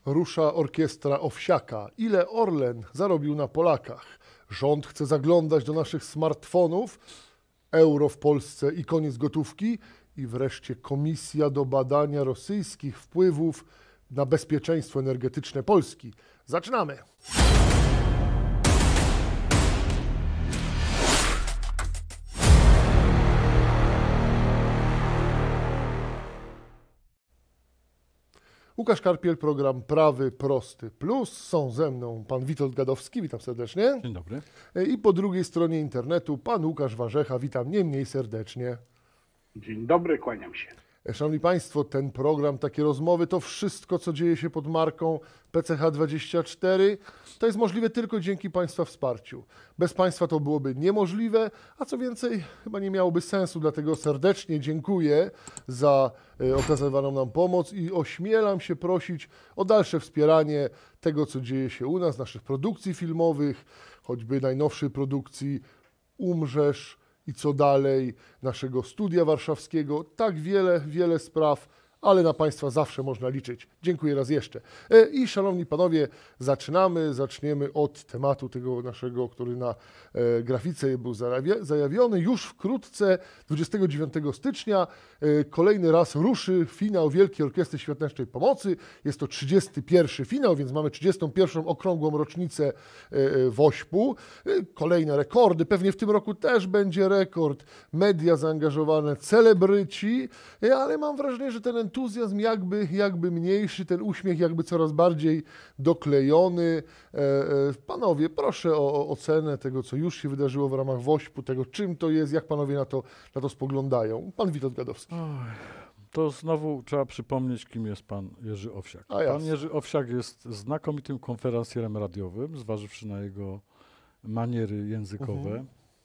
Rusza orkiestra Owsiaka. Ile Orlen zarobił na Polakach? Rząd chce zaglądać do naszych smartfonów. Euro w Polsce i koniec gotówki. I wreszcie komisja do badania rosyjskich wpływów na bezpieczeństwo energetyczne Polski. Zaczynamy! Łukasz Karpiel, program Prawy Prosty Plus. Są ze mną pan Witold Gadowski, witam serdecznie. Dzień dobry. I po drugiej stronie internetu pan Łukasz Warzecha, witam nie mniej serdecznie. Dzień dobry, kłaniam się. Szanowni Państwo, ten program, takie rozmowy, to wszystko, co dzieje się pod marką PCH24, to jest możliwe tylko dzięki Państwa wsparciu. Bez Państwa to byłoby niemożliwe, a co więcej, chyba nie miałoby sensu, dlatego serdecznie dziękuję za okazywaną nam pomoc i ośmielam się prosić o dalsze wspieranie tego, co dzieje się u nas, naszych produkcji filmowych, choćby najnowszej produkcji Umrzesz, i co dalej, naszego studia warszawskiego. Tak wiele spraw, ale na Państwa zawsze można liczyć. Dziękuję raz jeszcze. I szanowni panowie, zaczniemy od tematu tego naszego, który na grafice był zajawiony. Już wkrótce, 29 stycznia, kolejny raz ruszy finał Wielkiej Orkiestry Świątecznej Pomocy. Jest to 31. finał, więc mamy 31. okrągłą rocznicę WOŚP-u. Kolejne rekordy, pewnie w tym roku też będzie rekord. Media zaangażowane, celebryci, ale mam wrażenie, że ten entuzjazm jakby mniejszy, ten uśmiech jakby coraz bardziej doklejony. Panowie, proszę o ocenę tego, co już się wydarzyło w ramach WOŚP-u, tego czym to jest, jak panowie na to spoglądają. Pan Witold Gadowski. To znowu trzeba przypomnieć, kim jest pan Jerzy Owsiak. Pan Jerzy Owsiak jest znakomitym konferencjerem radiowym, zważywszy na jego maniery językowe.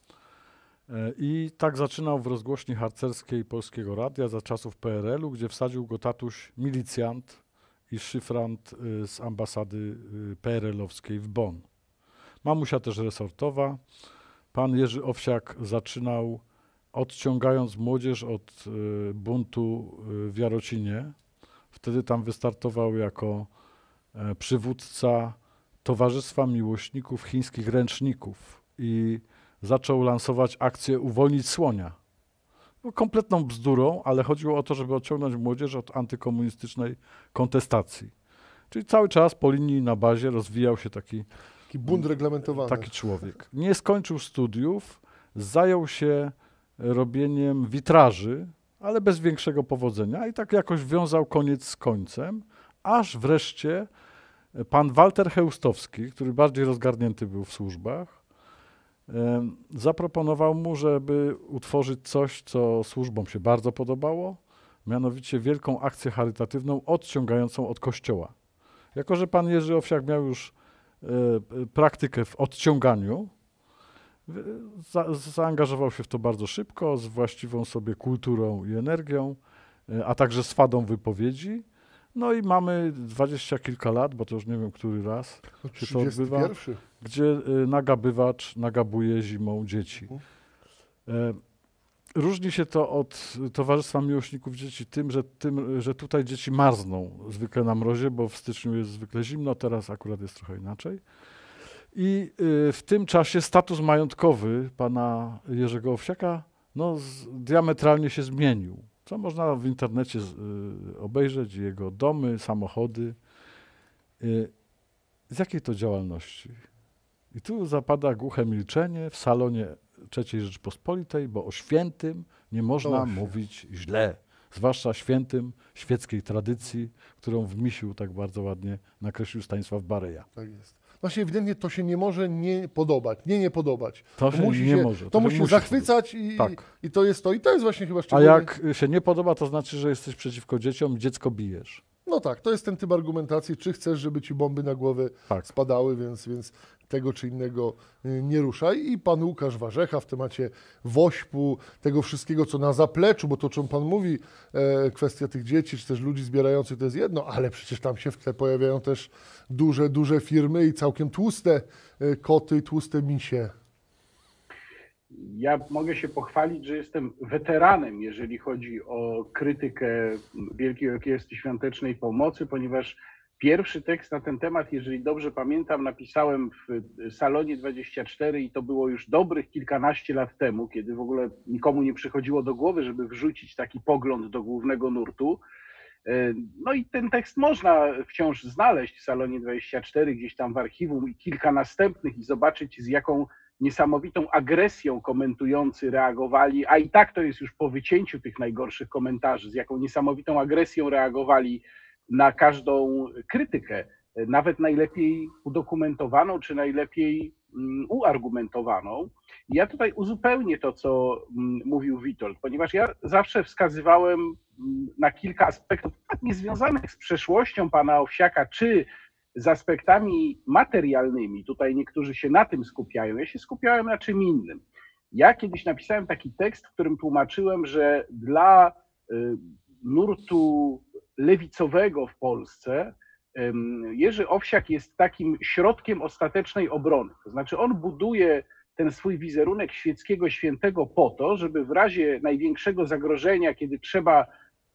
I tak zaczynał w rozgłośni harcerskiej Polskiego Radia za czasów PRL-u, gdzie wsadził go tatuś milicjant i szyfrant z ambasady PRL-owskiej w Bonn. Mamusia też resortowa. Pan Jerzy Owsiak zaczynał odciągając młodzież od buntu w Jarocinie. Wtedy tam wystartował jako przywódca Towarzystwa Miłośników Chińskich Ręczników i zaczął lansować akcję Uwolnić Słonia. Kompletną bzdurą, ale chodziło o to, żeby odciągnąć młodzież od antykomunistycznej kontestacji. Czyli cały czas po linii na bazie rozwijał się taki bunt reglamentowany. Taki człowiek. Nie skończył studiów, zajął się robieniem witraży, ale bez większego powodzenia i tak jakoś wiązał koniec z końcem, aż wreszcie pan Walter Chełstowski, który bardziej rozgarnięty był w służbach, zaproponował mu, żeby utworzyć coś, co służbom się bardzo podobało, mianowicie wielką akcję charytatywną odciągającą od kościoła. Jako że pan Jerzy Owsiak miał już praktykę w odciąganiu, zaangażował się w to bardzo szybko, z właściwą sobie kulturą i energią, a także swadą wypowiedzi. No i mamy 20 kilka lat, bo to już nie wiem, który raz się to odbywa, gdzie nagabywacz nagabuje zimą dzieci. Różni się to od Towarzystwa Miłośników Dzieci tym, że tutaj dzieci marzną zwykle na mrozie, bo w styczniu jest zwykle zimno, teraz akurat jest trochę inaczej. I w tym czasie status majątkowy pana Jerzego Owsiaka diametralnie się zmienił. Co można w internecie obejrzeć, jego domy, samochody. Z jakiej to działalności? I tu zapada głuche milczenie w salonie III Rzeczypospolitej, bo o świętym nie można mówić źle. Zwłaszcza świętym świeckiej tradycji, którą w Misiu tak bardzo ładnie nakreślił Stanisław Bareja. Tak jest. Właśnie ewidentnie to się nie może nie podobać, nie podobać. To musi zachwycać i to jest to. I to jest właśnie chyba szczególnie... A jak się nie podoba, to znaczy, że jesteś przeciwko dzieciom i dziecko bijesz. No tak, to jest ten typ argumentacji, czy chcesz, żeby ci bomby na głowę spadały, więc tego czy innego nie ruszaj. I pan Łukasz Warzecha w temacie WOŚP-u, tego wszystkiego, co na zapleczu, bo to, o czym pan mówi, kwestia tych dzieci, czy też ludzi zbierających, to jest jedno, ale przecież tam się w tle pojawiają też duże firmy i całkiem tłuste koty, tłuste misie. Ja mogę się pochwalić, że jestem weteranem, jeżeli chodzi o krytykę Wielkiej Orkiestry Świątecznej Pomocy, ponieważ Pierwszy tekst na ten temat, jeżeli dobrze pamiętam, napisałem w Salonie 24 i to było już dobrych kilkanaście lat temu, kiedy w ogóle nikomu nie przychodziło do głowy, żeby wrzucić taki pogląd do głównego nurtu. No i ten tekst można wciąż znaleźć w Salonie 24, gdzieś tam w archiwum i kilka następnych i zobaczyć, z jaką niesamowitą agresją komentujący reagowali, a i tak to jest już po wycięciu tych najgorszych komentarzy, z jaką niesamowitą agresją reagowali na każdą krytykę, nawet najlepiej udokumentowaną czy najlepiej uargumentowaną. Ja tutaj uzupełnię to, co mówił Witold, ponieważ ja zawsze wskazywałem na kilka aspektów niezwiązanych z przeszłością pana Owsiaka, czy z aspektami materialnymi. Tutaj niektórzy się na tym skupiają. Ja się skupiałem na czym innym. Ja kiedyś napisałem taki tekst, w którym tłumaczyłem, że dla nurtu lewicowego w Polsce Jerzy Owsiak jest takim środkiem ostatecznej obrony. To znaczy on buduje ten swój wizerunek świeckiego świętego po to, żeby w razie największego zagrożenia, kiedy trzeba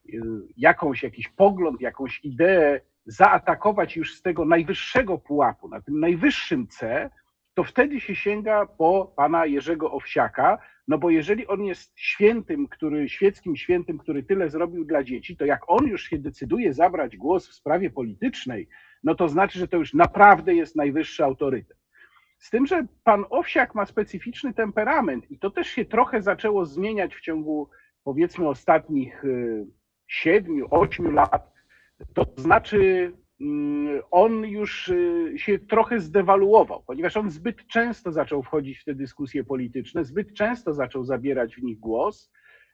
jakiś pogląd, jakąś ideę zaatakować już z tego najwyższego pułapu, na tym najwyższym C, to wtedy się sięga po pana Jerzego Owsiaka, no bo jeżeli on jest świeckim świętym, który tyle zrobił dla dzieci, to jak on już się decyduje zabrać głos w sprawie politycznej, no to znaczy, że to już naprawdę jest najwyższy autorytet. Z tym, że pan Owsiak ma specyficzny temperament i to też się trochę zaczęło zmieniać w ciągu, powiedzmy, ostatnich 7-8 lat. To znaczy on już się trochę zdewaluował, ponieważ on zbyt często zaczął wchodzić w te dyskusje polityczne, zbyt często zaczął zabierać w nich głos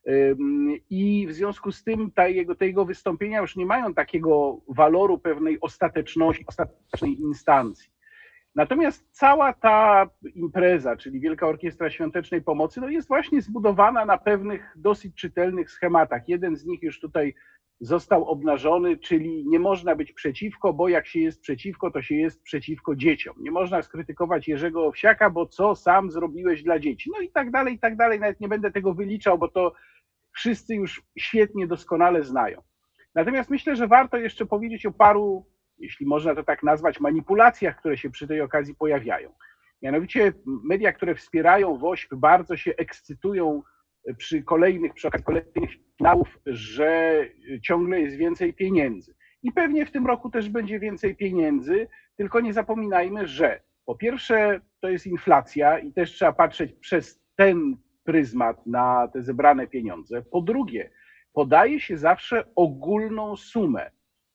i w związku z tym te jego wystąpienia już nie mają takiego waloru pewnej ostateczności, ostatecznej instancji. Natomiast cała ta impreza, czyli Wielka Orkiestra Świątecznej Pomocy, no jest właśnie zbudowana na pewnych dosyć czytelnych schematach. Jeden z nich już tutaj został obnażony, czyli nie można być przeciwko, bo jak się jest przeciwko, to się jest przeciwko dzieciom. Nie można skrytykować Jerzego Owsiaka, bo co sam zrobiłeś dla dzieci. No i tak dalej, nawet nie będę tego wyliczał, bo to wszyscy już świetnie, doskonale znają. Natomiast myślę, że warto jeszcze powiedzieć o paru, jeśli można to tak nazwać, manipulacjach, które się przy tej okazji pojawiają. Mianowicie media, które wspierają WOŚP, bardzo się ekscytują przy okazji kolejnych finałów, że ciągle jest więcej pieniędzy. I pewnie w tym roku też będzie więcej pieniędzy, tylko nie zapominajmy, że po pierwsze to jest inflacja i też trzeba patrzeć przez ten pryzmat na te zebrane pieniądze. Po drugie, podaje się zawsze ogólną sumę,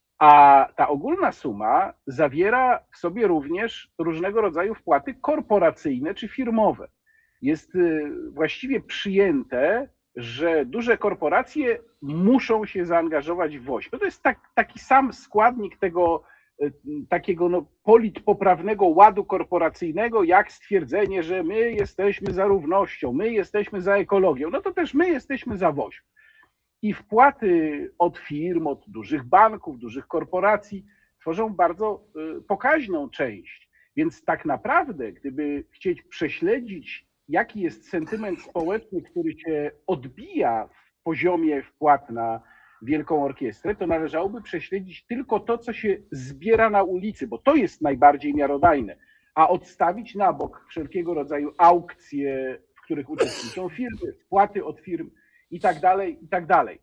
a ta ogólna suma zawiera w sobie również różnego rodzaju wpłaty korporacyjne czy firmowe. Jest właściwie przyjęte, że duże korporacje muszą się zaangażować w WOŚP. To jest taki sam składnik tego takiego politpoprawnego ładu korporacyjnego, jak stwierdzenie, że my jesteśmy za równością, my jesteśmy za ekologią, no to też my jesteśmy za WOŚP. I wpłaty od firm, od dużych banków, dużych korporacji tworzą bardzo pokaźną część. Więc tak naprawdę, gdyby chcieć prześledzić, jaki jest sentyment społeczny, który się odbija w poziomie wpłat na Wielką Orkiestrę, to należałoby prześledzić tylko to, co się zbiera na ulicy, bo to jest najbardziej miarodajne, a odstawić na bok wszelkiego rodzaju aukcje, w których uczestniczą firmy, wpłaty od firm i tak dalej, i tak dalej.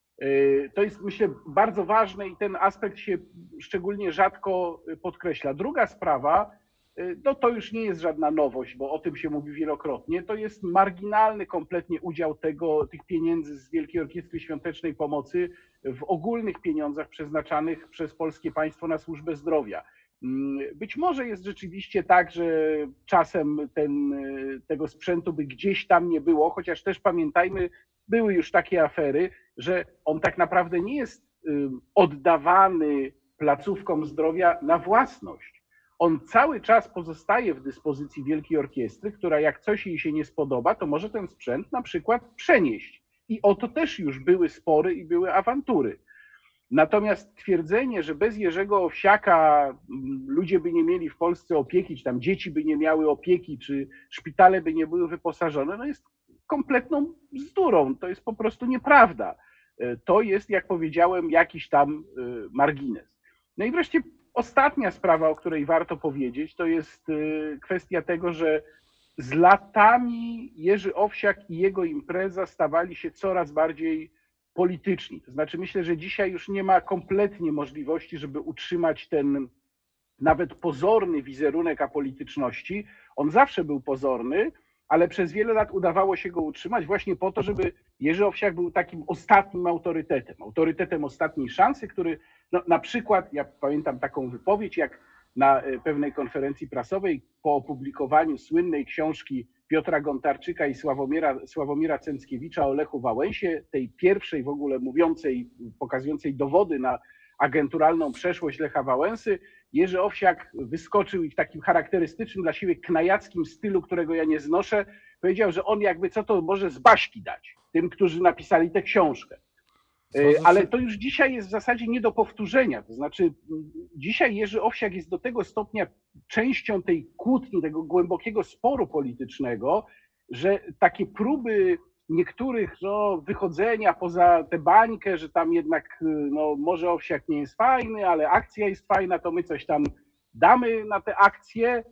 To jest, myślę, bardzo ważne i ten aspekt się szczególnie rzadko podkreśla. Druga sprawa, no to już nie jest żadna nowość, bo o tym się mówi wielokrotnie, to jest marginalny kompletnie udział tych pieniędzy z Wielkiej Orkiestry Świątecznej Pomocy w ogólnych pieniądzach przeznaczanych przez polskie państwo na służbę zdrowia. Być może jest rzeczywiście tak, że czasem tego sprzętu by gdzieś tam nie było, chociaż też pamiętajmy, były już takie afery, że on tak naprawdę nie jest oddawany placówkom zdrowia na własność. On cały czas pozostaje w dyspozycji Wielkiej Orkiestry, która jak coś jej się nie spodoba, to może ten sprzęt na przykład przenieść. I o to też już były spory i były awantury. Natomiast twierdzenie, że bez Jerzego Owsiaka ludzie by nie mieli w Polsce opieki, czy tam dzieci by nie miały opieki, czy szpitale by nie były wyposażone, no jest kompletną bzdurą. To jest po prostu nieprawda. To jest, jak powiedziałem, jakiś tam margines. No i wreszcie ostatnia sprawa, o której warto powiedzieć, to jest kwestia tego, że z latami Jerzy Owsiak i jego impreza stawali się coraz bardziej polityczni. To znaczy myślę, że dzisiaj już nie ma kompletnie możliwości, żeby utrzymać ten nawet pozorny wizerunek apolityczności. On zawsze był pozorny, ale przez wiele lat udawało się go utrzymać właśnie po to, żeby Jerzy Owsiak był takim ostatnim autorytetem ostatniej szansy, który no, na przykład, ja pamiętam taką wypowiedź, jak na pewnej konferencji prasowej po opublikowaniu słynnej książki Piotra Gontarczyka i Sławomira Cęckiewicza o Lechu Wałęsie, tej pierwszej w ogóle mówiącej, pokazującej dowody na agenturalną przeszłość Lecha Wałęsy, Jerzy Owsiak wyskoczył i w takim charakterystycznym dla siebie knajackim stylu, którego ja nie znoszę, powiedział, że on jakby co to może z Baśki dać tym, którzy napisali tę książkę. Ale to już dzisiaj jest w zasadzie nie do powtórzenia. To znaczy dzisiaj Jerzy Owsiak jest do tego stopnia częścią tej kłótni, tego głębokiego sporu politycznego, że takie próby niektórych wychodzenia poza tę bańkę, że tam jednak może Owsiak nie jest fajny, ale akcja jest fajna, to my coś tam damy na tę akcję,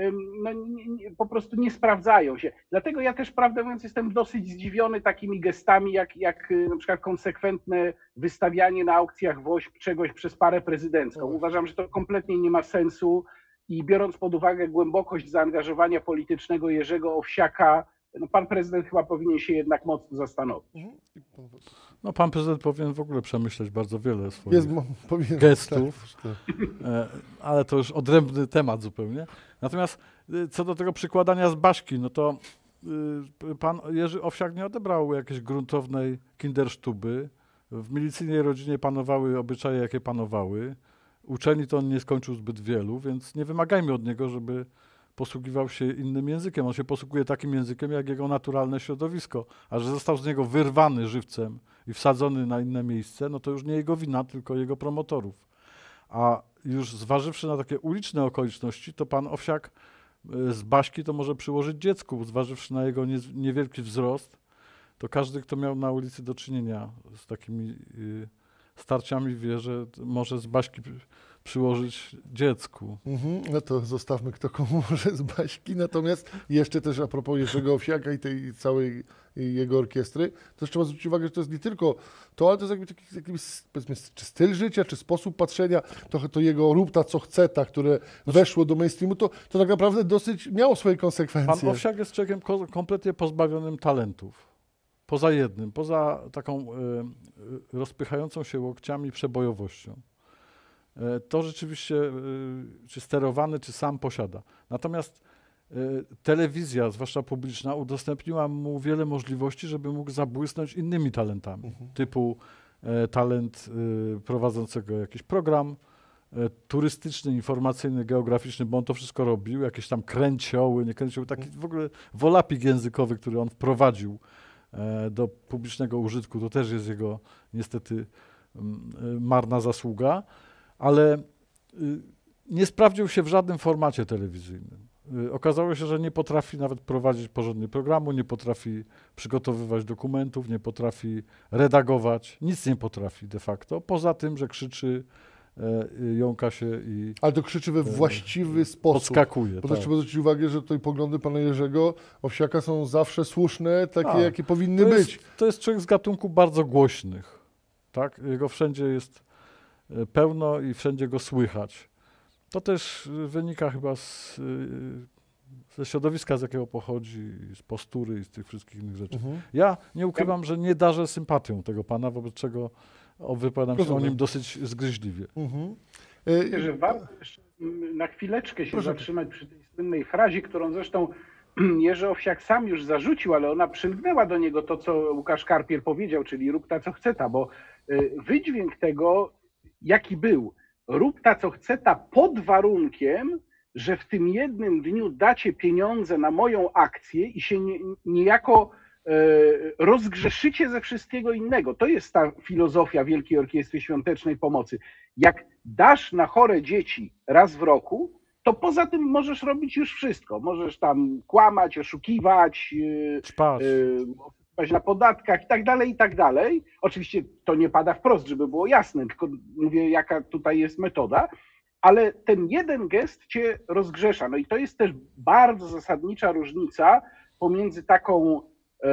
po prostu nie sprawdzają się. Dlatego ja też, prawdę mówiąc, jestem dosyć zdziwiony takimi gestami, jak na przykład konsekwentne wystawianie na aukcjach WOŚP czegoś przez parę prezydencką. Uważam, że to kompletnie nie ma sensu i biorąc pod uwagę głębokość zaangażowania politycznego Jerzego Owsiaka, pan prezydent chyba powinien się jednak mocno zastanowić. No pan prezydent powinien w ogóle przemyśleć bardzo wiele swoich gestów, ale to już odrębny temat zupełnie. Natomiast co do tego przykładania z Baśki, no to pan Jerzy Owsiak nie odebrał jakiejś gruntownej kindersztuby. W milicyjnej rodzinie panowały obyczaje, jakie panowały. Uczelni to on nie skończył zbyt wielu, więc nie wymagajmy od niego, żeby posługiwał się innym językiem. On się posługuje takim językiem, jak jego naturalne środowisko. A że został z niego wyrwany żywcem i wsadzony na inne miejsce, no to już nie jego wina, tylko jego promotorów. A już zważywszy na takie uliczne okoliczności, to pan Owsiak z Baśki to może przyłożyć dziecku. Zważywszy na jego niewielki wzrost, to każdy, kto miał na ulicy do czynienia z takimi starciami, wie, że może z Baśki przyłożyć dziecku. No to zostawmy kto komu może z Baśki. Natomiast jeszcze też a propos Jerzego Owsiaka i tej całej jego orkiestry, to trzeba zwrócić uwagę, że to jest nie tylko to, ale to jest jakby taki powiedzmy, czy styl życia, czy sposób patrzenia, trochę to jego rób ta co chce ta, które weszło do mainstreamu, to tak naprawdę dosyć miało swoje konsekwencje. Pan Owsiak jest człowiekiem kompletnie pozbawionym talentów. Poza jednym, poza taką rozpychającą się łokciami przebojowością. To rzeczywiście, czy sterowany, czy sam posiada. Natomiast telewizja, zwłaszcza publiczna, udostępniła mu wiele możliwości, żeby mógł zabłysnąć innymi talentami, typu talent prowadzącego jakiś program turystyczny, informacyjny, geograficzny, bo on to wszystko robił, jakieś tam kręcioły, nie kręcioły, taki w ogóle wolapik językowy, który on wprowadził do publicznego użytku, to też jest jego niestety marna zasługa, ale nie sprawdził się w żadnym formacie telewizyjnym. Okazało się, że nie potrafi nawet prowadzić porządnie programu, nie potrafi przygotowywać dokumentów, nie potrafi redagować, nic nie potrafi de facto, poza tym, że krzyczy, jąka się i ale to krzyczy we właściwy sposób. Podskakuje. Bo też trzeba zwrócić uwagę, że tutaj poglądy pana Jerzego Owsiaka są zawsze słuszne, takie jakie powinny być. To jest człowiek z gatunku bardzo głośnych. Tak? Jego wszędzie jest pełno i wszędzie go słychać. To też wynika chyba ze środowiska, z jakiego pochodzi, z postury i z tych wszystkich innych rzeczy. Ja nie ukrywam, że nie darzę sympatią tego pana, wobec czego wypowiadam się o nim dosyć zgryźliwie. Myślę, że warto jeszcze na chwileczkę się zatrzymać przy tej słynnej frazie, którą zresztą Jerzy Owsiak sam już zarzucił, ale ona przymknęła do niego to, co Łukasz Karpiel powiedział, czyli rób ta, co chce ta, bo wydźwięk tego, jaki był, rób ta, co chce ta pod warunkiem, że w tym jednym dniu dacie pieniądze na moją akcję i się niejako rozgrzeszycie ze wszystkiego innego. To jest ta filozofia Wielkiej Orkiestry Świątecznej Pomocy. Jak dasz na chore dzieci raz w roku, to poza tym możesz robić już wszystko. Możesz tam kłamać, oszukiwać, ćpać na podatkach i tak dalej. Oczywiście to nie pada wprost, żeby było jasne, tylko mówię, jaka tutaj jest metoda. ale ten jeden gest cię rozgrzesza. No i to jest też bardzo zasadnicza różnica pomiędzy taką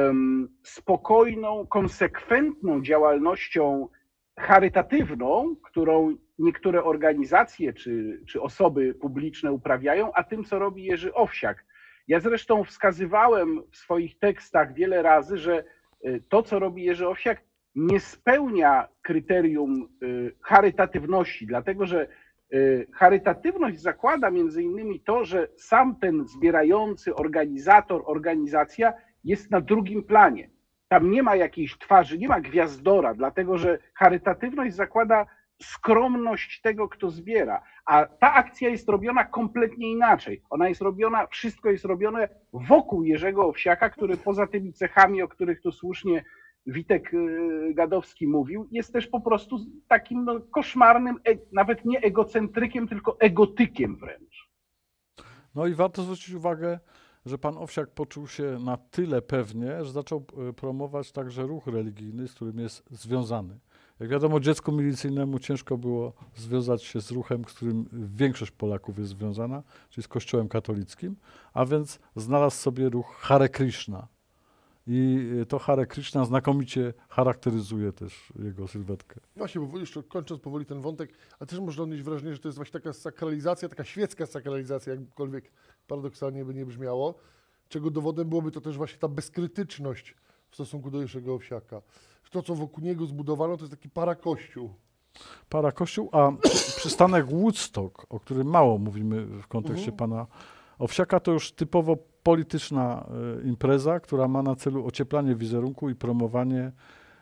spokojną, konsekwentną działalnością charytatywną, którą niektóre organizacje czy osoby publiczne uprawiają, a tym, co robi Jerzy Owsiak. Ja zresztą wskazywałem w swoich tekstach wiele razy, że to, co robi Jerzy Owsiak, nie spełnia kryterium charytatywności, dlatego że charytatywność zakłada między innymi to, że sam ten zbierający, organizator, organizacja jest na drugim planie. Tam nie ma jakiejś twarzy, nie ma gwiazdora, dlatego że charytatywność zakłada skromność tego, kto zbiera. A ta akcja jest robiona kompletnie inaczej. Ona jest robiona, wszystko jest robione wokół Jerzego Owsiaka, który poza tymi cechami, o których tu słusznie Witek Gadowski mówił, jest też po prostu takim koszmarnym, nawet nie egocentrykiem, tylko egotykiem wręcz. No i warto zwrócić uwagę, że pan Owsiak poczuł się na tyle pewnie, że zaczął promować także ruch religijny, z którym jest związany. Jak wiadomo, dziecku milicyjnemu ciężko było związać się z ruchem, z którym większość Polaków jest związana, czyli z Kościołem katolickim, a więc znalazł sobie ruch Hare Krishna. I to Hare Krishna znakomicie charakteryzuje też jego sylwetkę. Właśnie, bo jeszcze kończąc powoli ten wątek, a też można odnieść wrażenie, że to jest właśnie taka sakralizacja, taka świecka sakralizacja, jakkolwiek paradoksalnie by nie brzmiało, czego dowodem byłoby to też właśnie ta bezkrytyczność w stosunku do Jerzego Owsiaka. To, co wokół niego zbudowano, to jest taki parakościół. Parakościół, a przystanek Woodstock, o którym mało mówimy w kontekście pana Owsiaka, to już typowo polityczna impreza, która ma na celu ocieplanie wizerunku i promowanie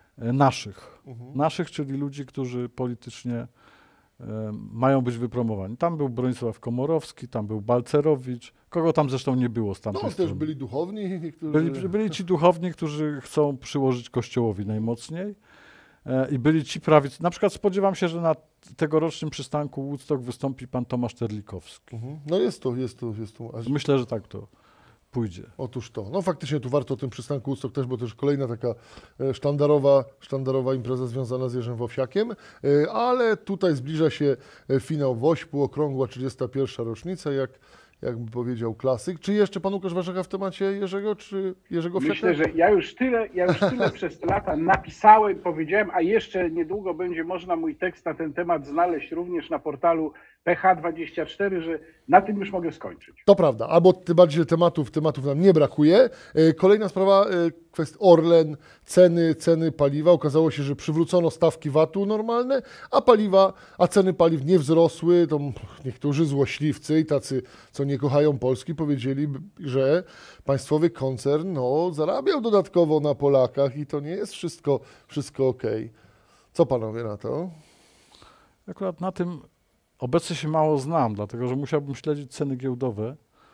naszych, czyli ludzi, którzy politycznie mają być wypromowani. Tam był Bronisław Komorowski, tam był Balcerowicz, kogo tam zresztą nie było z tamtej strony. Też byli duchowni niektórzy. Byli ci duchowni, którzy chcą przyłożyć Kościołowi najmocniej i byli ci prawicy. Na przykład spodziewam się, że na tegorocznym przystanku Woodstock wystąpi pan Tomasz Terlikowski. No jest to. Myślę, że tak to pójdzie. Otóż to. No faktycznie tu warto o tym przystanku Woodstock też, bo też kolejna taka sztandarowa impreza związana z Jerzym Owsiakiem, ale tutaj zbliża się finał WOŚP-u, okrągła 31. rocznica, jakby powiedział klasyk. Czy jeszcze pan Łukasz Warzecha w temacie Jerzego, czy Jerzego Owsiaka? Myślę, że ja już tyle przez te lata napisałem, powiedziałem, a jeszcze niedługo będzie można mój tekst na ten temat znaleźć również na portalu PH24, że na tym już mogę skończyć. To prawda, albo tym bardziej tematów nam nie brakuje. Kolejna sprawa, kwestia Orlen, ceny paliwa. Okazało się, że przywrócono stawki VAT-u normalne, a ceny paliw nie wzrosły. To niektórzy złośliwcy i tacy, co nie kochają Polski, powiedzieli, że państwowy koncern zarabiał dodatkowo na Polakach i to nie jest wszystko okej. Co panowie na to? Akurat na tym obecnie się mało znam, dlatego że musiałbym śledzić ceny giełdowe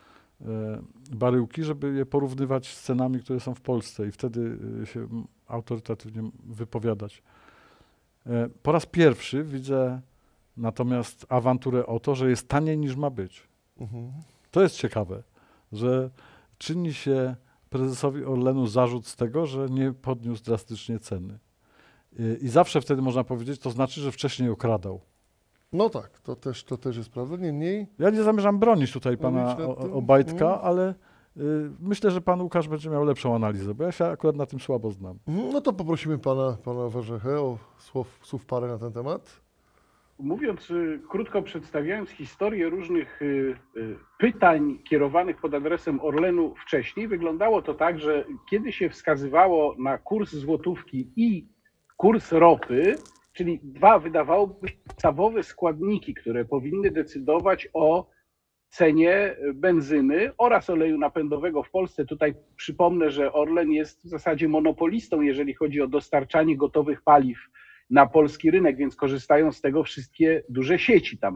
baryłki, żeby je porównywać z cenami, które są w Polsce i wtedy się autorytatywnie wypowiadać. Po raz pierwszy widzę natomiast awanturę o to, że jest taniej niż ma być. To jest ciekawe, że czyni się prezesowi Orlenu zarzut z tego, że nie podniósł drastycznie ceny. I zawsze wtedy można powiedzieć, to znaczy, że wcześniej okradał. No tak, to też jest prawda. Niemniej... Ja nie zamierzam bronić tutaj pana Obajtka, ale myślę, że pan Łukasz będzie miał lepszą analizę, bo ja się akurat na tym słabo znam. No to poprosimy pana Warzechę o słów parę na ten temat. Mówiąc krótko, przedstawiając historię różnych pytań kierowanych pod adresem Orlenu wcześniej, wyglądało to tak, że kiedy się wskazywało na kurs złotówki i kurs ropy, czyli dwa wydawałoby się podstawowe składniki, które powinny decydować o cenie benzyny oraz oleju napędowego w Polsce. Tutaj przypomnę, że Orlen jest w zasadzie monopolistą, jeżeli chodzi o dostarczanie gotowych paliw na polski rynek, więc korzystają z tego wszystkie duże sieci. Tam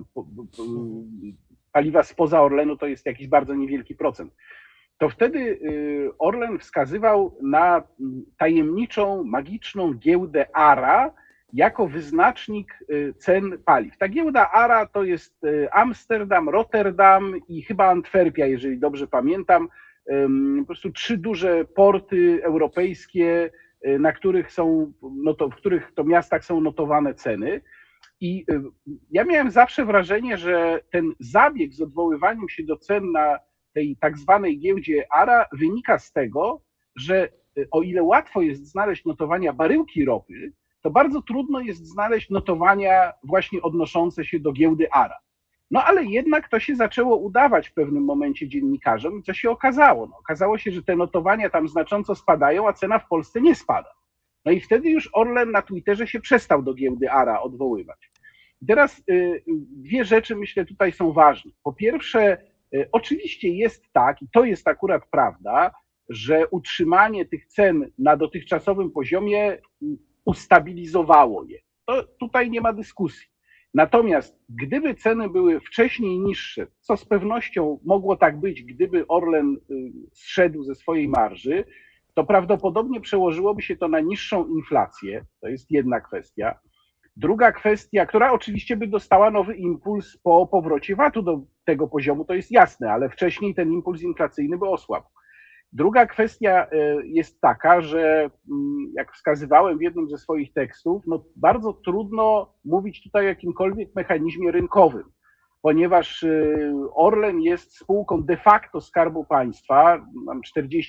paliwa spoza Orlenu to jest jakiś bardzo niewielki procent. To wtedy Orlen wskazywał na tajemniczą, magiczną giełdę ARA jako wyznacznik cen paliw. Ta giełda ARA to jest Amsterdam, Rotterdam i chyba Antwerpia, jeżeli dobrze pamiętam. Po prostu 3 duże porty europejskie, w których to miastach są notowane ceny. I ja miałem zawsze wrażenie, że ten zabieg z odwoływaniem się do cen na tej tak zwanej giełdzie ARA wynika z tego, że o ile łatwo jest znaleźć notowania baryłki ropy, to bardzo trudno jest znaleźć notowania właśnie odnoszące się do giełdy ARA. No ale jednak to się zaczęło udawać w pewnym momencie dziennikarzom i co się okazało? No, okazało się, że te notowania tam znacząco spadają, a cena w Polsce nie spada. No i wtedy już Orlen na Twitterze się przestał do giełdy ARA odwoływać. Teraz dwie rzeczy, myślę, tutaj są ważne. Po pierwsze, oczywiście jest tak, i to jest akurat prawda, że utrzymanie tych cen na dotychczasowym poziomie ustabilizowało je. To tutaj nie ma dyskusji. Natomiast gdyby ceny były wcześniej niższe, co z pewnością mogło tak być, gdyby Orlen zszedł ze swojej marży, to prawdopodobnie przełożyłoby się to na niższą inflację. To jest jedna kwestia. Druga kwestia, która oczywiście by dostała nowy impuls po powrocie VAT-u do tego poziomu, to jest jasne, ale wcześniej ten impuls inflacyjny by osłabł. Druga kwestia jest taka, że jak wskazywałem w jednym ze swoich tekstów, no bardzo trudno mówić tutaj o jakimkolwiek mechanizmie rynkowym, ponieważ Orlen jest spółką de facto Skarbu Państwa, mam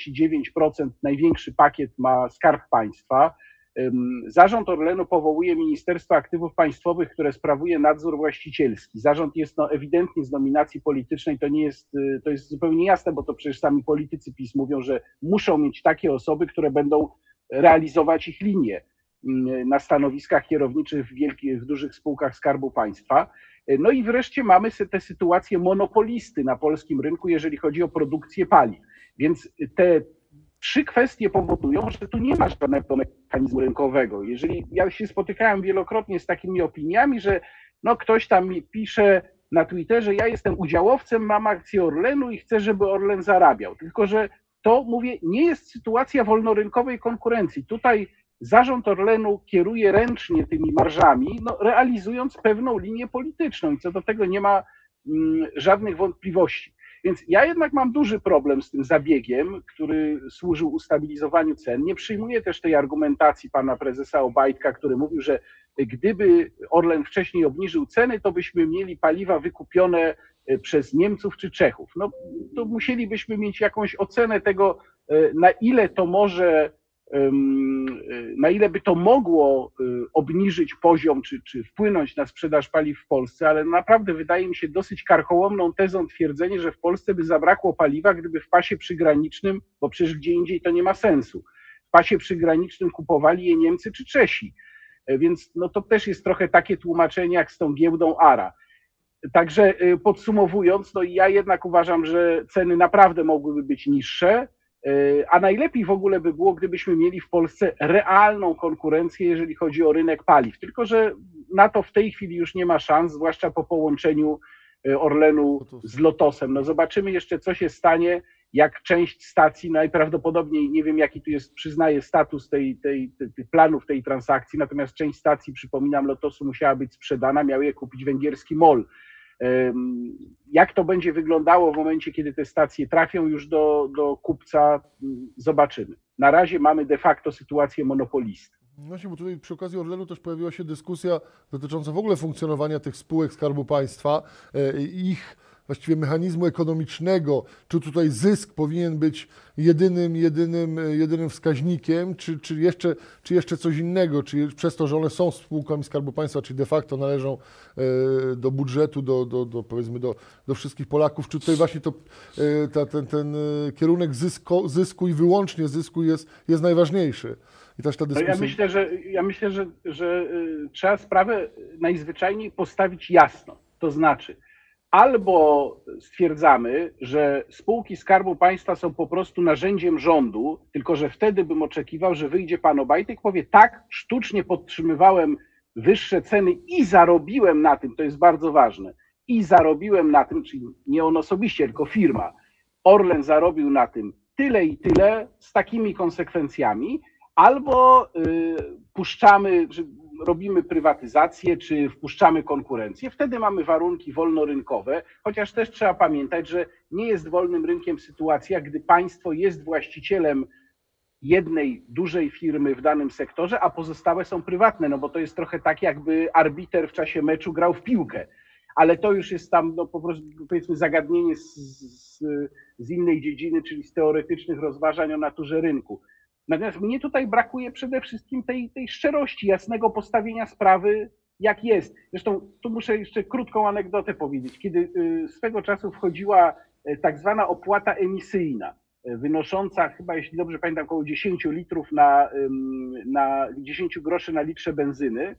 49%, największy pakiet ma Skarb Państwa. Zarząd Orlenu powołuje Ministerstwo Aktywów Państwowych, które sprawuje nadzór właścicielski. Zarząd jest ewidentnie z nominacji politycznej, to jest zupełnie jasne, bo to przecież sami politycy PiS mówią, że muszą mieć takie osoby, które będą realizować ich linię na stanowiskach kierowniczych w dużych spółkach Skarbu Państwa. No i wreszcie mamy tę sytuację monopolisty na polskim rynku, jeżeli chodzi o produkcję paliw. Więc te trzy kwestie powodują, że tu nie ma żadnego mechanizmu rynkowego. Jeżeli ja się spotykałem wielokrotnie z takimi opiniami, że no ktoś tam mi pisze na Twitterze, ja jestem udziałowcem, mam akcję Orlenu i chcę, żeby Orlen zarabiał. Tylko że to, mówię, nie jest sytuacja wolnorynkowej konkurencji. Tutaj zarząd Orlenu kieruje ręcznie tymi marżami, no, realizując pewną linię polityczną i co do tego nie ma żadnych wątpliwości. Więc ja jednak mam duży problem z tym zabiegiem, który służył ustabilizowaniu cen. Nie przyjmuję też tej argumentacji pana prezesa Obajtka, który mówił, że gdyby Orlen wcześniej obniżył ceny, to byśmy mieli paliwa wykupione przez Niemców czy Czechów. No to musielibyśmy mieć jakąś ocenę tego, na ile to może, na ile by to mogło obniżyć poziom, czy wpłynąć na sprzedaż paliw w Polsce, ale naprawdę wydaje mi się dosyć karkołomną tezą twierdzenie, że w Polsce by zabrakło paliwa, gdyby w pasie przygranicznym, bo przecież gdzie indziej to nie ma sensu, w pasie przygranicznym kupowali je Niemcy czy Czesi. Więc no to też jest trochę takie tłumaczenie jak z tą giełdą ARA. Także podsumowując, no ja jednak uważam, że ceny naprawdę mogłyby być niższe, a najlepiej w ogóle by było, gdybyśmy mieli w Polsce realną konkurencję, jeżeli chodzi o rynek paliw. Tylko że na to w tej chwili już nie ma szans, zwłaszcza po połączeniu Orlenu z Lotosem. No zobaczymy jeszcze, co się stanie, jak część stacji, najprawdopodobniej, nie wiem jaki tu jest, przyznaję status tych planów tej transakcji, natomiast część stacji, przypominam, Lotosu musiała być sprzedana, miał je kupić węgierski MOL. Jak to będzie wyglądało w momencie, kiedy te stacje trafią już do kupca, zobaczymy. Na razie mamy de facto sytuację monopolisty. Właśnie, bo tutaj przy okazji Orlenu też pojawiła się dyskusja dotycząca w ogóle funkcjonowania tych spółek Skarbu Państwa i ich właściwie mechanizmu ekonomicznego, czy tutaj zysk powinien być jedynym wskaźnikiem, czy jeszcze coś innego, czy przez to, że one są spółkami Skarbu Państwa, czyli de facto należą do budżetu, powiedzmy do wszystkich Polaków, czy tutaj właśnie ten kierunek zysku i wyłącznie zysku jest najważniejszy. I też ta dyskusja... Ja myślę, że trzeba sprawę najzwyczajniej postawić jasno, to znaczy albo stwierdzamy, że spółki Skarbu Państwa są po prostu narzędziem rządu, tylko że wtedy bym oczekiwał, że wyjdzie pan Obajtek, powie tak, sztucznie podtrzymywałem wyższe ceny i zarobiłem na tym, to jest bardzo ważne, i zarobiłem na tym, czyli nie on osobiście, tylko firma, Orlen zarobił na tym tyle i tyle z takimi konsekwencjami, albo puszczamy, robimy prywatyzację, czy wpuszczamy konkurencję. Wtedy mamy warunki wolnorynkowe, chociaż też trzeba pamiętać, że nie jest wolnym rynkiem sytuacja, gdy państwo jest właścicielem jednej dużej firmy w danym sektorze, a pozostałe są prywatne, no bo to jest trochę tak, jakby arbiter w czasie meczu grał w piłkę. Ale to już jest tam no, po prostu powiedzmy zagadnienie z innej dziedziny, czyli z teoretycznych rozważań o naturze rynku. Natomiast mnie tutaj brakuje przede wszystkim tej szczerości, jasnego postawienia sprawy, jak jest. Zresztą tu muszę jeszcze krótką anegdotę powiedzieć. Kiedy swego czasu wchodziła tak zwana opłata emisyjna, wynosząca chyba, jeśli dobrze pamiętam, około 10 litrów na 10 groszy na litrze benzyny.